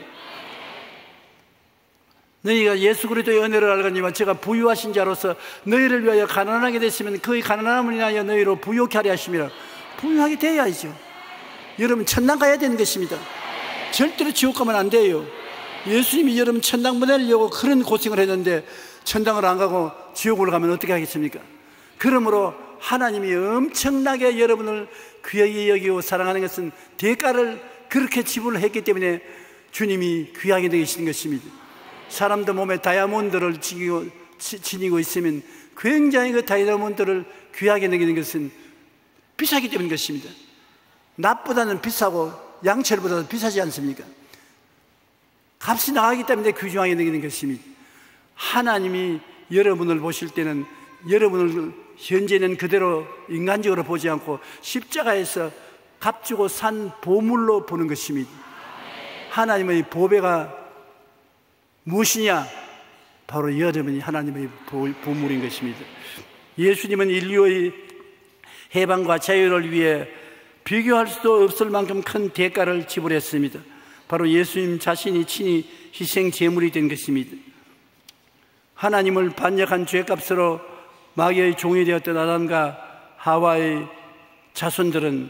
Speaker 1: 너희가 예수 그리스도의 은혜를 알거니와 제가 부유하신 자로서 너희를 위하여 가난하게 됐으면 그의 가난함을 인하여 너희로 부유케 하려 하심이라. 부유하게 돼야죠. 여러분 천당 가야 되는 것입니다. 절대로 지옥 가면 안 돼요. 예수님이 여러분 천당 보내려고 그런 고생을 했는데 천당을 안 가고 지옥을 가면 어떻게 하겠습니까? 그러므로 하나님이 엄청나게 여러분을 귀하게 여기고 사랑하는 것은 대가를 그렇게 지불을 했기 때문에 주님이 귀하게 되시는 것입니다. 사람들 몸에 다이아몬드를 지니고, 지니고 있으면 굉장히 그 다이아몬드를 귀하게 여기는 것은 비싸기 때문인 것입니다. 납보다는 비싸고 양철보다는 비싸지 않습니까? 값이 나가기 때문에 귀중하게 여기는 것입니다. 하나님이 여러분을 보실 때는 여러분을 현재는 그대로 인간적으로 보지 않고 십자가에서 값주고 산 보물로 보는 것입니다. 하나님의 보배가 무엇이냐? 바로 여러분이 하나님의 보물인 것입니다. 예수님은 인류의 해방과 자유를 위해 비교할 수도 없을 만큼 큰 대가를 지불했습니다. 바로 예수님 자신이 친히 희생 제물이 된 것입니다. 하나님을 반역한 죄값으로 마귀의 종이 되었던 아담과 하와의 자손들은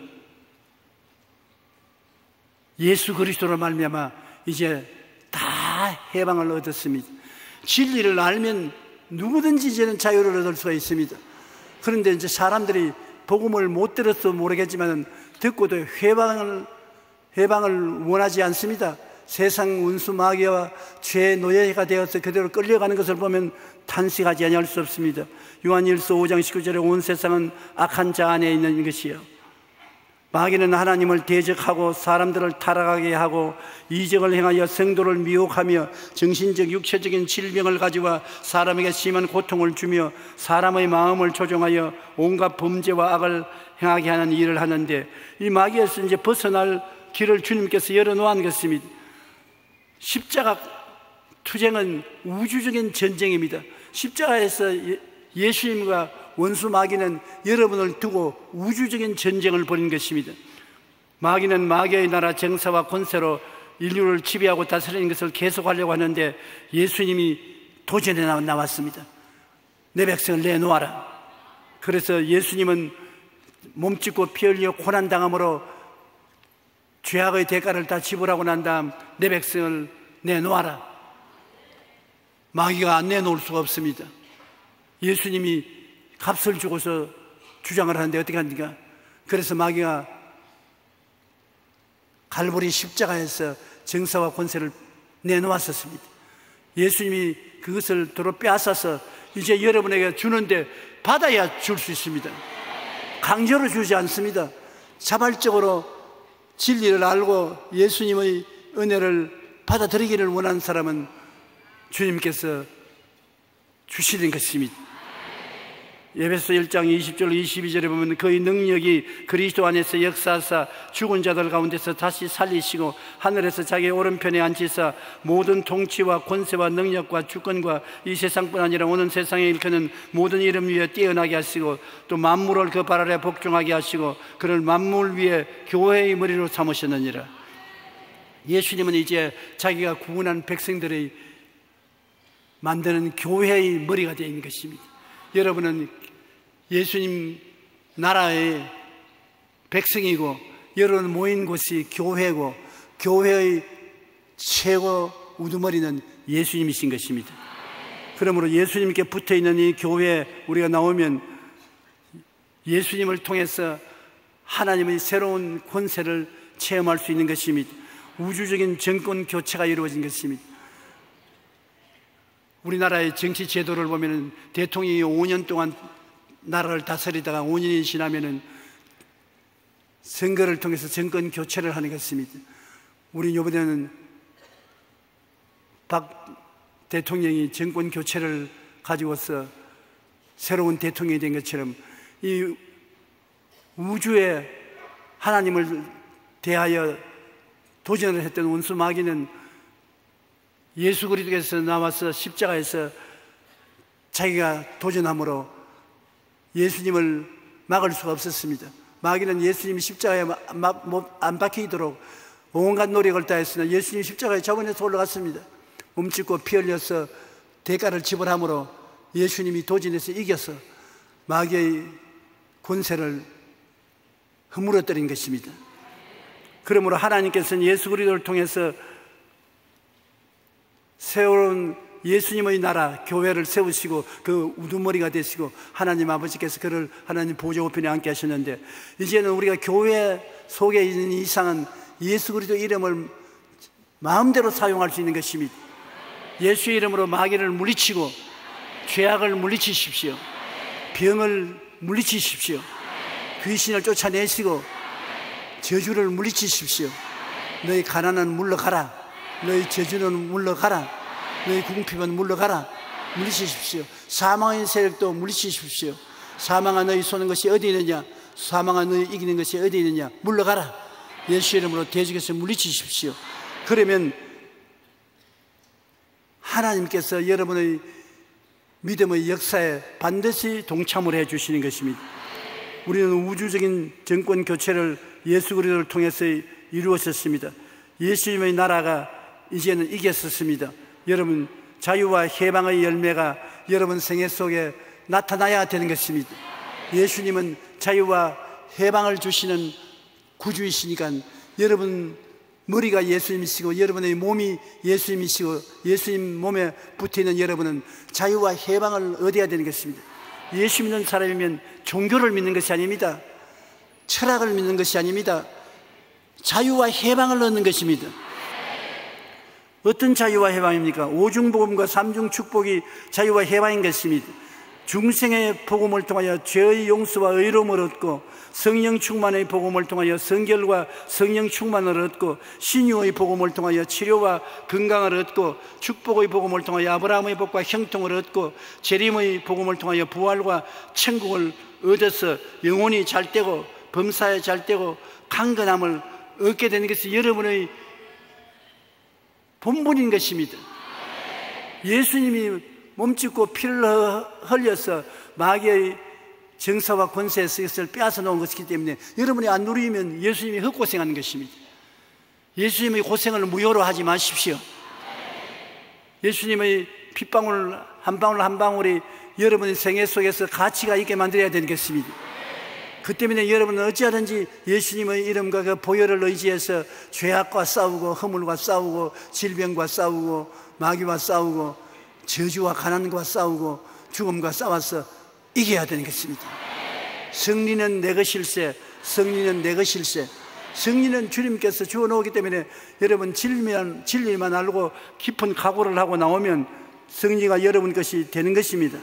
Speaker 1: 예수 그리스도로 말미암아 이제 다 해방을 얻었습니다. 진리를 알면 누구든지 이제는 자유를 얻을 수가 있습니다. 그런데 이제 사람들이 복음을 못 들어서 모르겠지만 듣고도 해방을 해방을 원하지 않습니다. 세상 운수 마귀와 죄의 노예가 되어서 그대로 끌려가는 것을 보면 탄식하지 아니할 수 없습니다. 요한일서 오 장 십구 절에 온 세상은 악한 자 안에 있는 것이요, 마귀는 하나님을 대적하고 사람들을 타락하게 하고 이적을 행하여 성도를 미혹하며 정신적 육체적인 질병을 가져와 사람에게 심한 고통을 주며 사람의 마음을 조종하여 온갖 범죄와 악을 행하게 하는 일을 하는데, 이 마귀에서 이제 벗어날 길을 주님께서 열어놓은 것입니다. 십자가 투쟁은 우주적인 전쟁입니다. 십자가에서 예수님과 원수 마귀는 여러분을 두고 우주적인 전쟁을 벌인 것입니다. 마귀는 마귀의 나라 정사와 권세로 인류를 지배하고 다스리는 것을 계속하려고 하는데 예수님이 도전에 나왔습니다. 내 백성을 내놓아라. 그래서 예수님은 몸짓고 피 흘려 고난당함으로 죄악의 대가를 다 지불하고 난 다음 내 백성을 내놓아라. 마귀가 안 내놓을 수가 없습니다. 예수님이 값을 주고서 주장을 하는데 어떻게 합니까? 그래서 마귀가 갈보리 십자가에서 정사와 권세를 내놓았었습니다. 예수님이 그것을 도로 빼앗아서 이제 여러분에게 주는데 받아야 줄 수 있습니다. 강제로 주지 않습니다. 자발적으로 진리를 알고 예수님의 은혜를 받아들이기를 원하는 사람은 주님께서 주시는 것입니다. 에베소 일 장 이십 절 이십이 절에 보면 그의 능력이 그리스도 안에서 역사하사 죽은 자들 가운데서 다시 살리시고 하늘에서 자기의 오른편에 앉히사 모든 통치와 권세와 능력과 주권과 이 세상뿐 아니라 오는 세상에 일컫는 모든 이름 위에 뛰어나게 하시고 또 만물을 그 발 아래 복종하게 하시고 그를 만물 위에 교회의 머리로 삼으셨느니라. 예수님은 이제 자기가 구원한 백성들의 만드는 교회의 머리가 되어 있는 것입니다. 여러분은 예수님 나라의 백성이고 여러분 모인 곳이 교회고 교회의 최고 우두머리는 예수님이신 것입니다. 그러므로 예수님께 붙어있는 이 교회에 우리가 나오면 예수님을 통해서 하나님의 새로운 권세를 체험할 수 있는 것입니다. 우주적인 정권 교체가 이루어진 것입니다. 우리나라의 정치 제도를 보면 대통령이 오 년 동안 나라를 다스리다가 오 년이 지나면 선거를 통해서 정권 교체를 하는 것입니다. 우리 이번에는 박 대통령이 정권 교체를 가지고서 새로운 대통령이 된 것처럼 이 우주에 하나님을 대하여 도전을 했던 원수 마귀는 예수 그리스도께서 나와서 십자가에서 자기가 도전함으로 예수님을 막을 수가 없었습니다. 마귀는 예수님이 십자가에 안 박히도록 온갖 노력을 다했으나 예수님이 십자가에 자원해서 올라갔습니다. 몸짓고 피 흘려서 대가를 지불함으로 예수님이 도전해서 이겨서 마귀의 권세를 허물어뜨린 것입니다. 그러므로 하나님께서는 예수 그리스도를 통해서 새로운 예수님의 나라 교회를 세우시고 그 우두머리가 되시고 하나님 아버지께서 그를 하나님 보좌 우편에 앉게 하셨는데 이제는 우리가 교회 속에 있는 이상은 예수 그리스도 이름을 마음대로 사용할 수 있는 것입니다. 예수의 이름으로 마귀를 물리치고 죄악을 물리치십시오. 병을 물리치십시오. 귀신을 쫓아내시고 저주를 물리치십시오. 너희 가난은 물러가라. 너희 저주는 물러가라. 너희 궁핍은 물러가라. 물리치십시오. 사망의 세력도 물리치십시오. 사망아 너희 쏘는 것이 어디 있느냐? 사망아 너희 이기는 것이 어디 있느냐? 물러가라. 예수 이름으로 대적해서 물리치십시오. 그러면 하나님께서 여러분의 믿음의 역사에 반드시 동참을 해 주시는 것입니다. 우리는 우주적인 정권 교체를 예수 그리스도를 통해서 이루었습니다. 예수님의 나라가 이제는 이겼었습니다. 여러분 자유와 해방의 열매가 여러분 생애 속에 나타나야 되는 것입니다. 예수님은 자유와 해방을 주시는 구주이시니까 여러분 머리가 예수님이시고 여러분의 몸이 예수님이시고 예수님 몸에 붙어있는 여러분은 자유와 해방을 얻어야 되는 것입니다. 예수 믿는 사람이면 종교를 믿는 것이 아닙니다. 철학을 믿는 것이 아닙니다. 자유와 해방을 얻는 것입니다. 어떤 자유와 해방입니까? 오중복음과 삼중축복이 자유와 해방인 것입니다. 중생의 복음을 통하여 죄의 용서와 의로움을 얻고 성령 충만의 복음을 통하여 성결과 성령 충만을 얻고 신유의 복음을 통하여 치료와 건강을 얻고 축복의 복음을 통하여 아브라함의 복과 형통을 얻고 재림의 복음을 통하여 부활과 천국을 얻어서 영혼이 잘되고 범사에 잘되고 강건함을 얻게 되는 것이 여러분의 본분인 것입니다. 예수님이 몸짓고 피를 흘려서 마귀의 정사와 권세에서 이것을 빼앗아 놓은 것이기 때문에 여러분이 안 누리면 예수님이 헛고생하는 것입니다. 예수님의 고생을 무효로 하지 마십시오. 예수님의 핏방울 한 방울 한 방울이 여러분의 생애 속에서 가치가 있게 만들어야 되는 것입니다. 그 때문에 여러분은 어찌하든지 예수님의 이름과 그 보혈을 의지해서 죄악과 싸우고 허물과 싸우고 질병과 싸우고 마귀와 싸우고 저주와 가난과 싸우고 죽음과 싸워서 이겨야 되는 것입니다. 승리는 내 것일세, 승리는 내 것일세. 승리는 주님께서 주어놓기 때문에 여러분 진리만, 진리만 알고 깊은 각오를 하고 나오면 승리가 여러분 것이 되는 것입니다.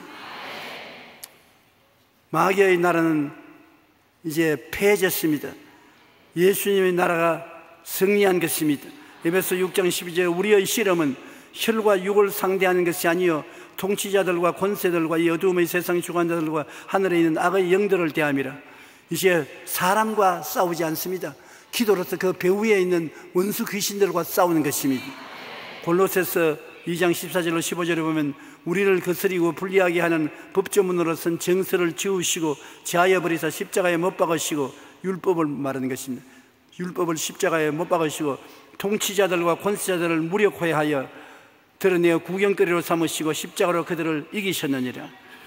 Speaker 1: 마귀의 나라는 이제 패해졌습니다. 예수님의 나라가 승리한 것입니다. 에베소 육 장 십이 절에 우리의 실험은 혈과 육을 상대하는 것이 아니요 통치자들과 권세들과 이 어두움의 세상 주관자들과 하늘에 있는 악의 영들을 대함이라. 이제 사람과 싸우지 않습니다. 기도로서 그 배후에 있는 원수 귀신들과 싸우는 것입니다. 골로새서 이 장 십사 절로 십오 절에 보면 우리를 거스리고 불리하게 하는 법조문으로 선 정서를 지우시고 제하여 버리사 십자가에 못 박으시고, 율법을 말하는 것입니다. 율법을 십자가에 못 박으시고 통치자들과 권세자들을 무력화하여 드러내어 구경거리로 삼으시고 십자가로 그들을 이기셨느니라.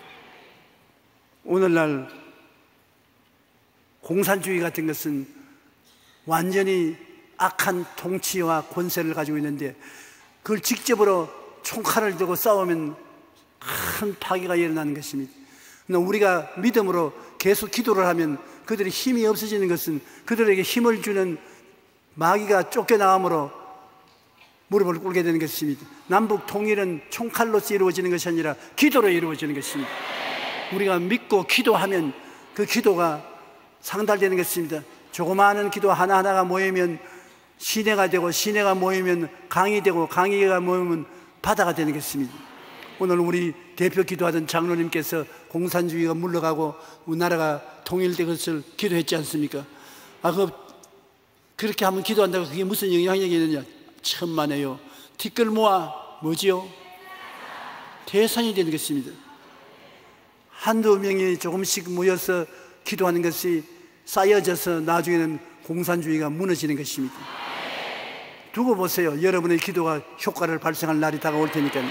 Speaker 1: 오늘날 공산주의 같은 것은 완전히 악한 통치와 권세를 가지고 있는데 그걸 직접으로 총칼을 들고 싸우면 큰 파괴가 일어나는 것입니다. 우리가 믿음으로 계속 기도를 하면 그들의 힘이 없어지는 것은 그들에게 힘을 주는 마귀가 쫓겨나감으로 무릎을 꿇게 되는 것입니다. 남북 통일은 총칼로서 이루어지는 것이 아니라 기도로 이루어지는 것입니다. 우리가 믿고 기도하면 그 기도가 상달되는 것입니다. 조그마한 기도 하나하나가 모이면 시내가 되고, 시내가 모이면 강이 되고, 강이가 모이면 바다가 되는 것입니다. 오늘 우리 대표 기도하던 장로님께서 공산주의가 물러가고 우리나라가 통일된 것을 기도했지 않습니까? 아, 그 그렇게 한번 기도한다고 그게 무슨 영향력이 있느냐? 천만에요. 티끌 모아 뭐지요? 태산이 되는 것입니다. 한두 명이 조금씩 모여서 기도하는 것이 쌓여져서 나중에는 공산주의가 무너지는 것입니다. 두고 보세요. 여러분의 기도가 효과를 발생할 날이 다가올 테니까요.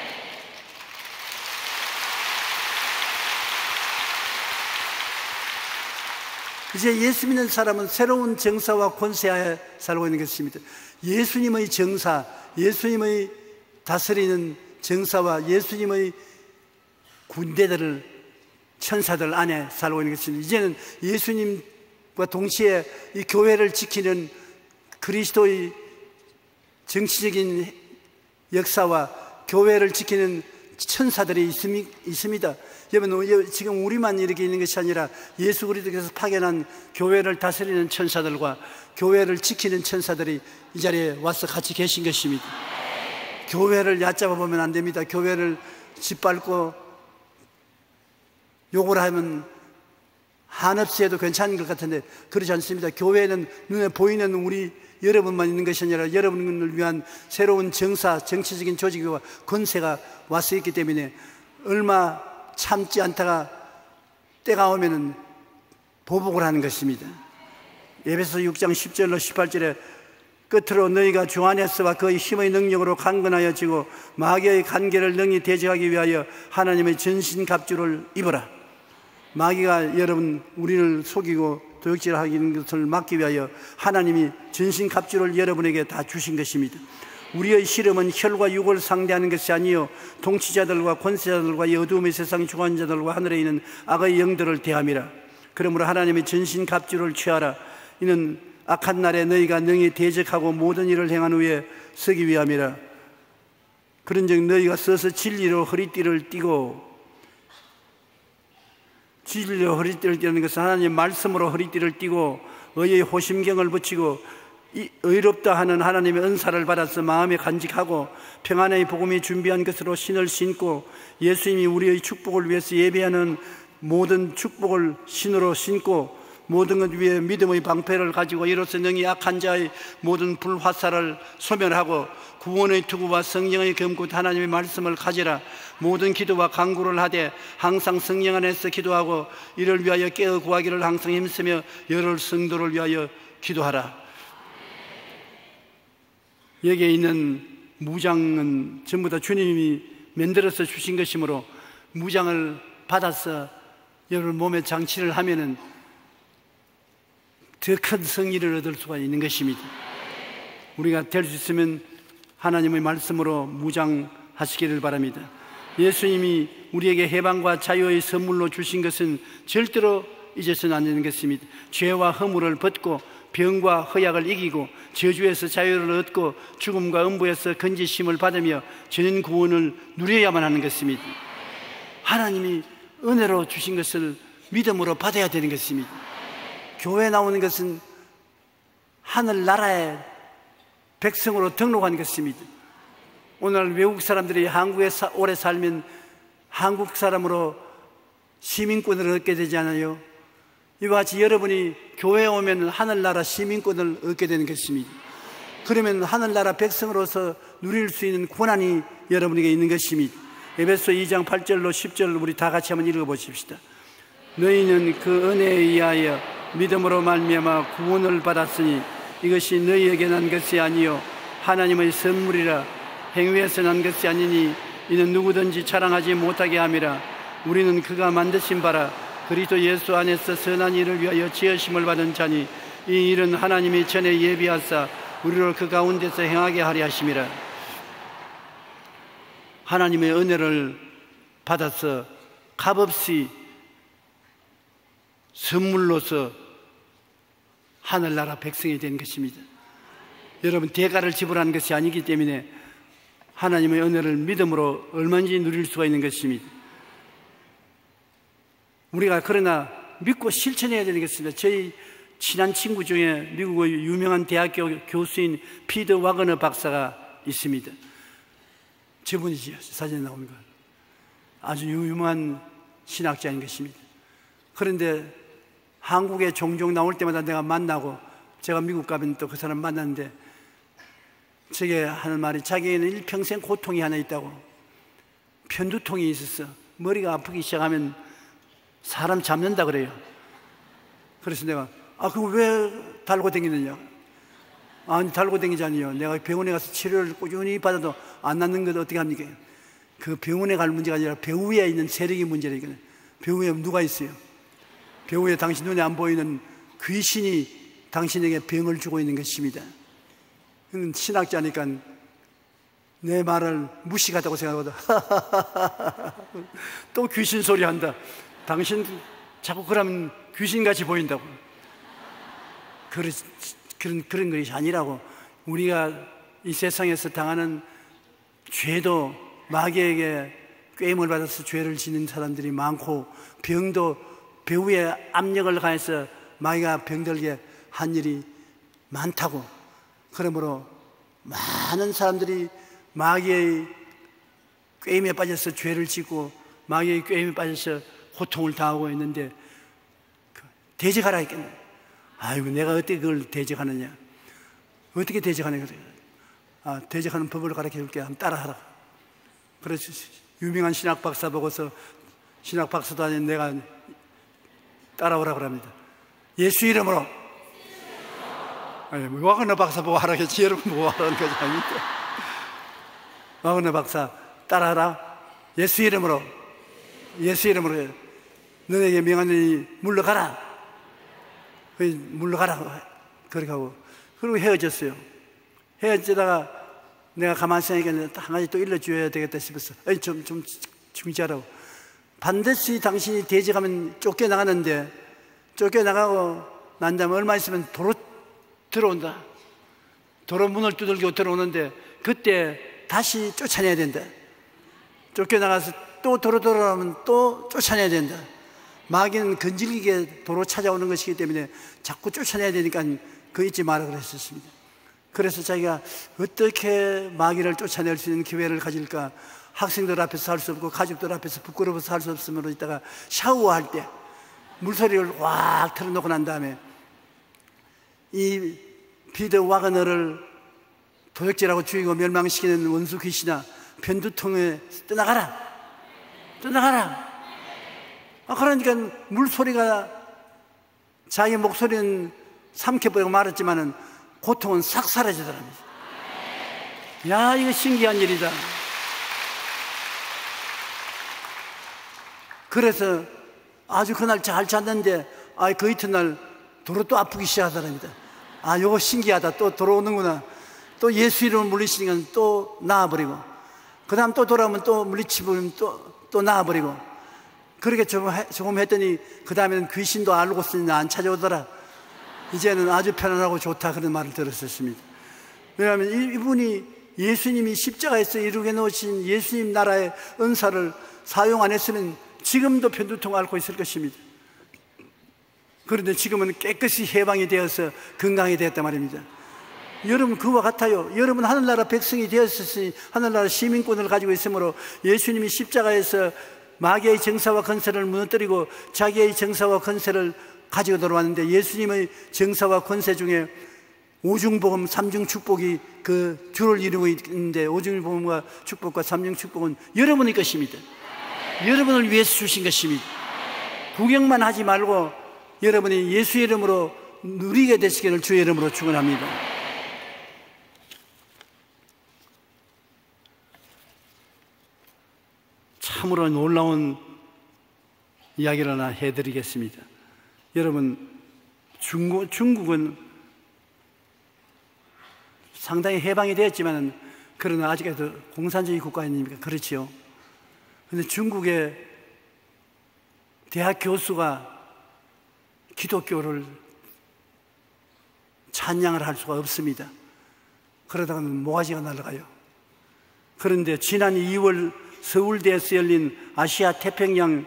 Speaker 1: 이제 예수 믿는 사람은 새로운 정사와 권세하에 살고 있는 것입니다. 예수님의 정사, 예수님의 다스리는 정사와 예수님의 군대들을, 천사들 안에 살고 있는 것입니다. 이제는 예수님과 동시에 이 교회를 지키는 그리스도의 정치적인 역사와 교회를 지키는 천사들이 있습니다. 여러분, 지금 우리만 이렇게 있는 것이 아니라 예수 그리스도께서 파견한 교회를 다스리는 천사들과 교회를 지키는 천사들이 이 자리에 와서 같이 계신 것입니다. 교회를 얕잡아 보면 안 됩니다. 교회를 짓밟고 욕을 하면 한없이 해도 괜찮은 것 같은데 그렇지 않습니다. 교회는 눈에 보이는 우리 여러분만 있는 것이 아니라 여러분을 위한 새로운 정사, 정치적인 조직과 권세가 와서 있기 때문에 얼마 참지 않다가 때가 오면은 보복을 하는 것입니다. 에베소 육 장 십 절로 십팔 절에 끝으로 너희가 주 안에서와 그의 힘의 능력으로 강건하여 지고 마귀의 간계를 능히 대적하기 위하여 하나님의 전신갑주를 입어라. 마귀가 여러분 우리를 속이고 도둑질하는 것을 막기 위하여 하나님이 전신갑주를 여러분에게 다 주신 것입니다. 우리의 실험은 혈과 육을 상대하는 것이 아니요 통치자들과 권세자들과 이 어두움의 세상 주관자들과 하늘에 있는 악의 영들을 대함이라. 그러므로 하나님의 전신갑주를 취하라. 이는 악한 날에 너희가 능히 대적하고 모든 일을 행한 후에 서기 위함이라. 그런즉 너희가 서서 진리로 허리띠를 띠고, 진리로 허리띠를 띠는 것은 하나님의 말씀으로 허리띠를 띠고 의의 호심경을 붙이고 이 의롭다 하는 하나님의 은사를 받아서 마음에 간직하고 평안의 복음이 준비한 것으로 신을 신고 예수님이 우리의 축복을 위해서 예배하는 모든 축복을 신으로 신고 모든 것 위에 믿음의 방패를 가지고 이로써 능히 악한 자의 모든 불화살을 소멸하고 구원의 투구와 성령의 검고 하나님의 말씀을 가지라. 모든 기도와 간구를 하되 항상 성령 안에서 기도하고 이를 위하여 깨어 구하기를 항상 힘쓰며 여러 성도를 위하여 기도하라. 여기에 있는 무장은 전부 다 주님이 만들어서 주신 것이므로 무장을 받아서 여러분 몸에 장치를 하면은 더 큰 승리를 얻을 수가 있는 것입니다. 우리가 될 수 있으면 하나님의 말씀으로 무장하시기를 바랍니다. 예수님이 우리에게 해방과 자유의 선물로 주신 것은 절대로 잊어서는 안 되는 것입니다. 죄와 허물을 벗고 병과 허약을 이기고 저주에서 자유를 얻고 죽음과 음부에서 건지심을 받으며 전 구원을 누려야만 하는 것입니다. 하나님이 은혜로 주신 것을 믿음으로 받아야 되는 것입니다. 교회에 나오는 것은 하늘나라의 백성으로 등록한 것입니다. 오늘 외국 사람들이 한국에 사, 오래 살면 한국 사람으로 시민권을 얻게 되지 않아요? 이와 같이 여러분이 교회에 오면 하늘나라 시민권을 얻게 되는 것입니다. 그러면 하늘나라 백성으로서 누릴 수 있는 권한이 여러분에게 있는 것입니다. 에베소 이 장 팔 절로 십 절 우리 다 같이 한번 읽어보십시다. 너희는 그 은혜에 의하여 믿음으로 말미암아 구원을 받았으니 이것이 너희에게 난 것이 아니요 하나님의 선물이라. 행위에서 난 것이 아니니 이는 누구든지 자랑하지 못하게 함이라. 우리는 그가 만드신 바라 그리스도 예수 안에서 선한 일을 위하여 지으심을 받은 자니 이 일은 하나님이 전에 예비하사 우리를 그 가운데서 행하게 하려 하심이라. 하나님의 은혜를 받아서 값없이 선물로서 하늘나라 백성이 된 것입니다. 여러분, 대가를 지불하는 것이 아니기 때문에 하나님의 은혜를 믿음으로 얼마든지 누릴 수가 있는 것입니다. 우리가 그러나 믿고 실천해야 되는 것입니다. 저희 친한 친구 중에 미국의 유명한 대학교 교수인 피터 와그너 박사가 있습니다. 저분이지요. 사진에 나오는 거. 아주 유명한 신학자인 것입니다. 그런데 한국에 종종 나올 때마다 내가 만나고 제가 미국 가면 또 그 사람 만났는데 저게 하는 말이 자기에는 일평생 고통이 하나 있다고. 편두통이 있었어. 머리가 아프기 시작하면 사람 잡는다 그래요. 그래서 내가 아 그거 왜 달고 다니느냐. 아니 달고 다니지 아니요. 내가 병원에 가서 치료를 꾸준히 받아도 안 낫는 것 어떻게 합니까? 그 병원에 갈 문제가 아니라 배후에 있는 세력이 문제라니까요. 배후에 누가 있어요? 배후에 당신 눈에 안 보이는 귀신이 당신에게 병을 주고 있는 것입니다. 신학자니까 내 말을 무식하다고 생각하거든. 또 귀신 소리 한다. 당신 자꾸 그러면 귀신같이 보인다고. 그런, 그런, 그런 것이 아니라고. 우리가 이 세상에서 당하는 죄도 마귀에게 꾀임을 받아서 죄를 지는 사람들이 많고 병도 배후에 압력을 가해서 마귀가 병들게 한 일이 많다고. 그러므로 많은 사람들이 마귀의 꾀임에 빠져서 죄를 짓고 마귀의 꾀임에 빠져서 고통을 당하고 있는데 대적하라 했겠네. 아이고 내가 어떻게 그걸 대적하느냐. 어떻게 대적하느냐. 아, 대적하는 법을 가르쳐 줄게. 한번 따라하라. 그래서 유명한 신학 박사 보고서 신학 박사도 아닌 내가 따라오라 그럽니다. 예수 이름으로. 아니, 뭐 와그너 박사 보고 하라겠지. 여러분 보고 하라는 것이 아닙니다. 와그너 박사 따라하라. 예수 이름으로. 예수 이름으로. 너에게 명하니 물러가라. 물러가라. 그렇게 하고 그리고 헤어졌어요. 헤어지다가 내가 가만히 생각했는데 한 가지 또 일러줘야 되겠다 싶었어. 아니, 좀, 좀 중지하라고. 반드시 당신이 대적하면 쫓겨나가는데 쫓겨나가고 난 다음에 얼마 있으면 도로 들어온다. 도로 문을 두들기고 들어오는데 그때 다시 쫓아내야 된다. 쫓겨나가서 또 도로 돌아오면 또 쫓아내야 된다. 마귀는 건질기게 도로 찾아오는 것이기 때문에 자꾸 쫓아내야 되니까 그 잊지 마라 그랬었습니다. 그래서 자기가 어떻게 마귀를 쫓아낼 수 있는 기회를 가질까. 학생들 앞에서 할 수 없고 가족들 앞에서 부끄러워서 할 수 없으므로 있다가 샤워할 때 물소리를 확 틀어놓고 난 다음에 이 피터 와그너를 도적질하고 죽이고 멸망시키는 원수 귀신아 편두통에 떠나가라. 떠나가라. 아, 그러니까 물소리가 자기 목소리는 삼켜버리고 말았지만은 고통은 싹 사라지더랍니다. 야, 이거 신기한 일이다. 그래서 아주 그날 잘 잤는데 아, 그 이튿날 도로 또 아프기 시작하더랍니다. 아, 요거 신기하다. 또 돌아오는구나. 또 예수 이름을 물리치니까 또 나아버리고, 그 다음 또 돌아오면 또 물리치면 또, 또 나아버리고, 그렇게 조금, 조금 했더니 그 다음에는 귀신도 알고 쓰니 안 찾아오더라. 이제는 아주 편안하고 좋다, 그런 말을 들었었습니다. 왜냐하면 이분이 예수님이 십자가에서 이루게 놓으신 예수님 나라의 은사를 사용 안 했으면 지금도 편두통 앓고 있을 것입니다. 그런데 지금은 깨끗이 해방이 되어서 건강이 되었단 말입니다. 여러분, 그와 같아요. 여러분, 하늘나라 백성이 되었으니 하늘나라 시민권을 가지고 있으므로 예수님이 십자가에서 마귀의 정사와 권세를 무너뜨리고 자기의 정사와 권세를 가지고 들어왔는데, 예수님의 정사와 권세 중에 오중복음, 삼중축복이 그 주를 이루고 있는데, 오중복음과 축복과 삼중축복은 여러분의 것입니다. 여러분을 위해서 주신 것입니다. 구경만 하지 말고 여러분이 예수 이름으로 누리게 되시기를 주의 이름으로 축원합니다. 참으로 놀라운 이야기를 하나 해드리겠습니다. 여러분, 중국, 중국은 상당히 해방이 되었지만 그러나 아직까지도 공산주의 국가 아닙니까? 그렇지요. 그런데 중국의 대학 교수가 기독교를 찬양을 할 수가 없습니다. 그러다가는 모가지가 날아가요. 그런데 지난 이월 서울대에서 열린 아시아 태평양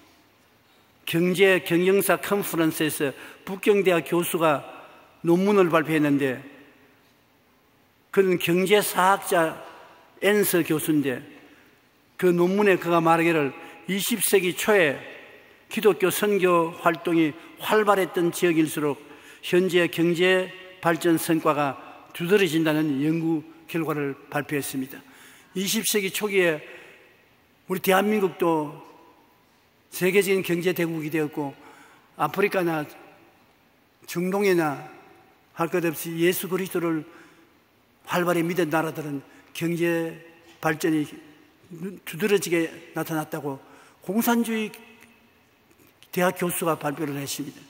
Speaker 1: 경제 경영사 컨퍼런스에서 북경대학 교수가 논문을 발표했는데, 그는 경제사학자 앤서 교수인데, 그 논문에 그가 말하기를 이십 세기 초에 기독교 선교 활동이 활발했던 지역일수록 현재 경제 발전 성과가 두드러진다는 연구 결과를 발표했습니다. 이십 세기 초기에 우리 대한민국도 세계적인 경제 대국이 되었고, 아프리카나 중동이나 할 것 없이 예수 그리스도를 활발히 믿은 나라들은 경제 발전이 두드러지게 나타났다고 공산주의 대학 교수가 발표를 했습니다.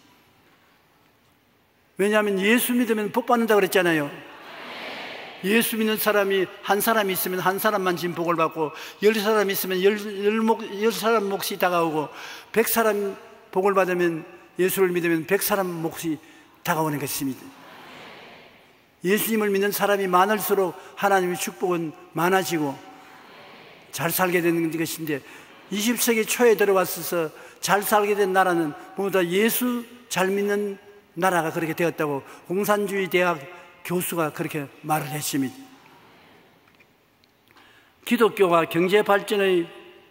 Speaker 1: 왜냐하면 예수 믿으면 복 받는다고 그랬잖아요. 예수 믿는 사람이 한 사람 있으면 한 사람만 지금 복을 받고, 열 사람 있으면 열, 열, 목, 열 사람 몫이 다가오고, 백 사람 복을 받으면, 예수를 믿으면 백 사람 몫이 다가오는 것입니다. 예수님을 믿는 사람이 많을수록 하나님의 축복은 많아지고 잘 살게 되는 것인데, 이십 세기 초에 들어왔어서 잘 살게 된 나라는 모두 다 예수 잘 믿는 나라가 그렇게 되었다고 공산주의 대학 교수가 그렇게 말을 했습니다. 기독교와 경제 발전의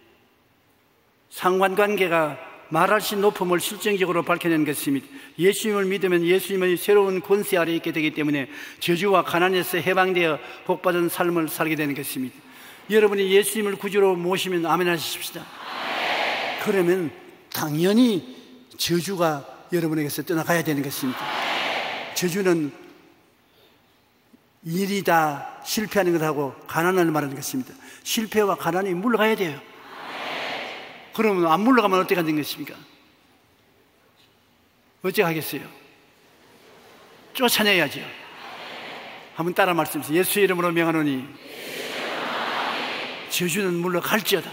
Speaker 1: 상관관계가 말할 수 높음을 실증적으로 밝혀낸 것입니다. 예수님을 믿으면 예수님의 새로운 권세 아래 있게 되기 때문에 저주와 가난에서 해방되어 복받은 삶을 살게 되는 것입니다. 여러분이 예수님을 구주로 모시면 아멘 하십시다. 그러면 당연히 저주가 여러분에게서 떠나가야 되는 것입니다. 저주는 일이 다 실패하는 것하고 가난을 말하는 것입니다. 실패와 가난이 물러가야 돼요. 그러면 안 물러가면 어떻게 되는 것입니까? 어찌 하겠어요? 쫓아내야죠. 한번 따라 말씀하세요. 예수의 이름으로 명하노니 저주는 물러갈지어다.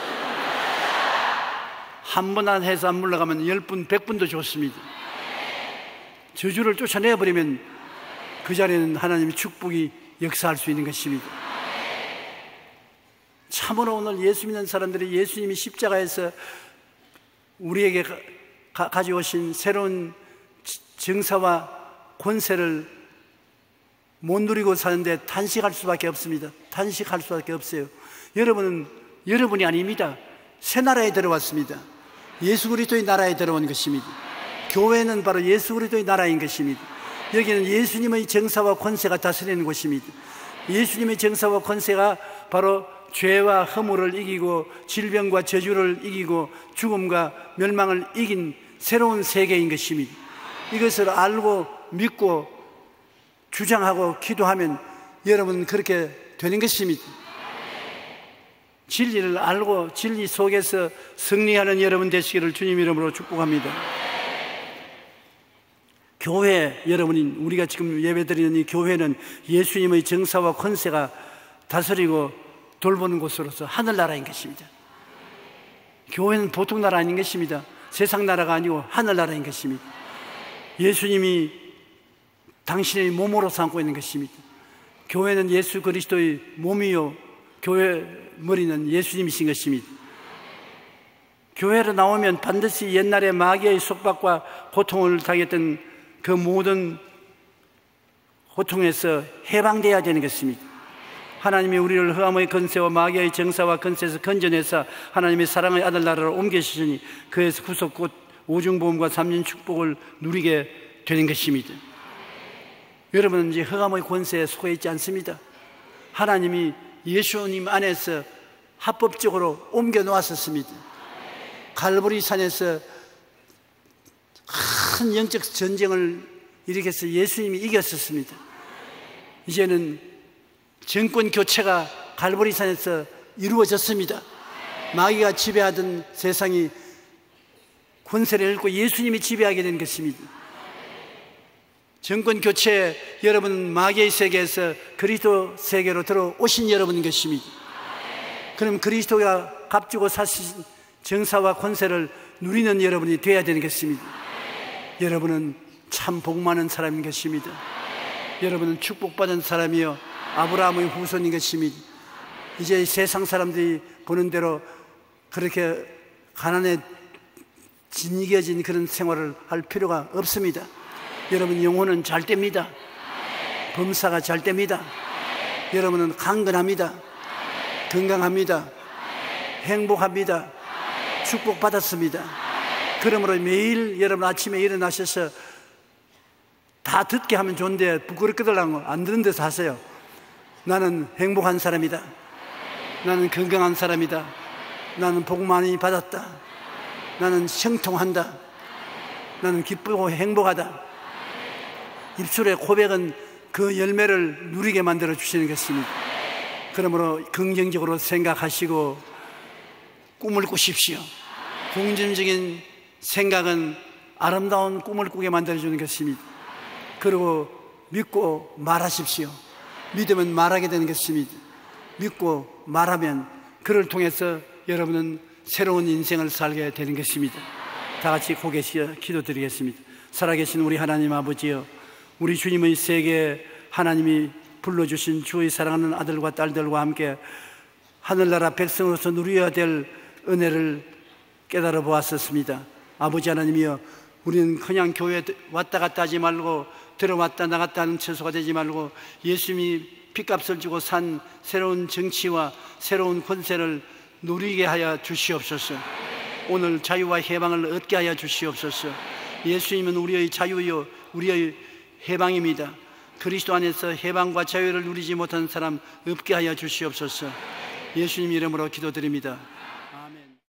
Speaker 1: 한 번 안 해서 안 물러가면 열 분, 백 분도 좋습니다. 저주를 쫓아내버리면 그 자리에는 하나님의 축복이 역사할 수 있는 것입니다. 참으로 오늘 예수 믿는 사람들이 예수님이 십자가에서 우리에게 가, 가져오신 새로운 정사와 권세를 못 누리고 사는데 탄식할 수밖에 없습니다. 탄식할 수밖에 없어요. 여러분은 여러분이 아닙니다. 새 나라에 들어왔습니다. 예수 그리스도의 나라에 들어온 것입니다. 교회는 바로 예수 그리스도의 나라인 것입니다. 여기는 예수님의 정사와 권세가 다스리는 곳입니다. 예수님의 정사와 권세가 바로 죄와 허물을 이기고 질병과 저주를 이기고 죽음과 멸망을 이긴 새로운 세계인 것입니다. 이것을 알고 믿고 주장하고 기도하면 여러분은 그렇게 되는 것입니다. 진리를 알고 진리 속에서 승리하는 여러분 되시기를 주님 이름으로 축복합니다. 교회, 여러분이 우리가 지금 예배드리는 이 교회는 예수님의 정사와 권세가 다스리고 돌보는 곳으로서 하늘나라인 것입니다. 교회는 보통 나라 아닌 것입니다. 세상 나라가 아니고 하늘나라인 것입니다. 예수님이 당신의 몸으로 삼고 있는 것입니다. 교회는 예수 그리스도의 몸이요 교회 머리는 예수님이신 것입니다. 교회로 나오면 반드시 옛날에 마귀의 속박과 고통을 당했던 그 모든 고통에서 해방되어야 되는 것입니다. 하나님이 우리를 흑암의 권세와 마귀의 정사와 권세에서 건져내서 하나님의 사랑의 아들 나라로 옮겨주시니 그에서 구속 곧 오중보험과 삼년 축복을 누리게 되는 것입니다. 여러분은 이제 흑암의 권세에 속해 있지 않습니다. 하나님이 예수님 안에서 합법적으로 옮겨 놓았었습니다. 갈보리 산에서 큰 영적 전쟁을 일으켜서 예수님이 이겼었습니다. 이제는 정권 교체가 갈보리 산에서 이루어졌습니다. 마귀가 지배하던 세상이 권세를 잃고 예수님이 지배하게 된 것입니다. 정권 교체, 여러분 마귀의 세계에서 그리스도 세계로 들어오신 여러분인 것입니다. 그럼 그리스도가 값주고 사신 정사와 권세를 누리는 여러분이 되어야 되는 것입니다. 여러분은 참 복 많은 사람인 것입니다. 여러분은 축복받은 사람이요 아브라함의 후손인 것입니다. 이제 세상 사람들이 보는 대로 그렇게 가난에 짓이겨진 그런 생활을 할 필요가 없습니다. 여러분 영혼은 잘 됩니다. 범사가 잘 됩니다. 여러분은 강건합니다. 건강합니다. 행복합니다. 축복받았습니다. 그러므로 매일 여러분 아침에 일어나셔서 다 듣게 하면 좋은데 부끄럽게들라고 안 듣는 데서 하세요. 나는 행복한 사람이다. 나는 건강한 사람이다. 나는 복 많이 받았다. 나는 형통한다. 나는 기쁘고 행복하다. 입술의 고백은 그 열매를 누리게 만들어 주시는 것입니다. 그러므로 긍정적으로 생각하시고 꿈을 꾸십시오. 긍정적인 생각은 아름다운 꿈을 꾸게 만들어주는 것입니다. 그리고 믿고 말하십시오. 믿으면 말하게 되는 것입니다. 믿고 말하면 그를 통해서 여러분은 새로운 인생을 살게 되는 것입니다. 다 같이 고개 숙여 기도드리겠습니다. 살아계신 우리 하나님 아버지여, 우리 주님의 세계에 하나님이 불러주신 주의 사랑하는 아들과 딸들과 함께 하늘나라 백성으로서 누려야 될 은혜를 깨달아 보았었습니다. 아버지 하나님이여, 우리는 그냥 교회에 왔다 갔다 하지 말고 들어왔다 나갔다 하는 처소가 되지 말고 예수님이 핏값을 주고 산 새로운 정치와 새로운 권세를 누리게 하여 주시옵소서. 오늘 자유와 해방을 얻게 하여 주시옵소서. 예수님은 우리의 자유요 우리의 해방입니다. 그리스도 안에서 해방과 자유를 누리지 못한 사람 없게 하여 주시옵소서. 예수님 이름으로 기도드립니다.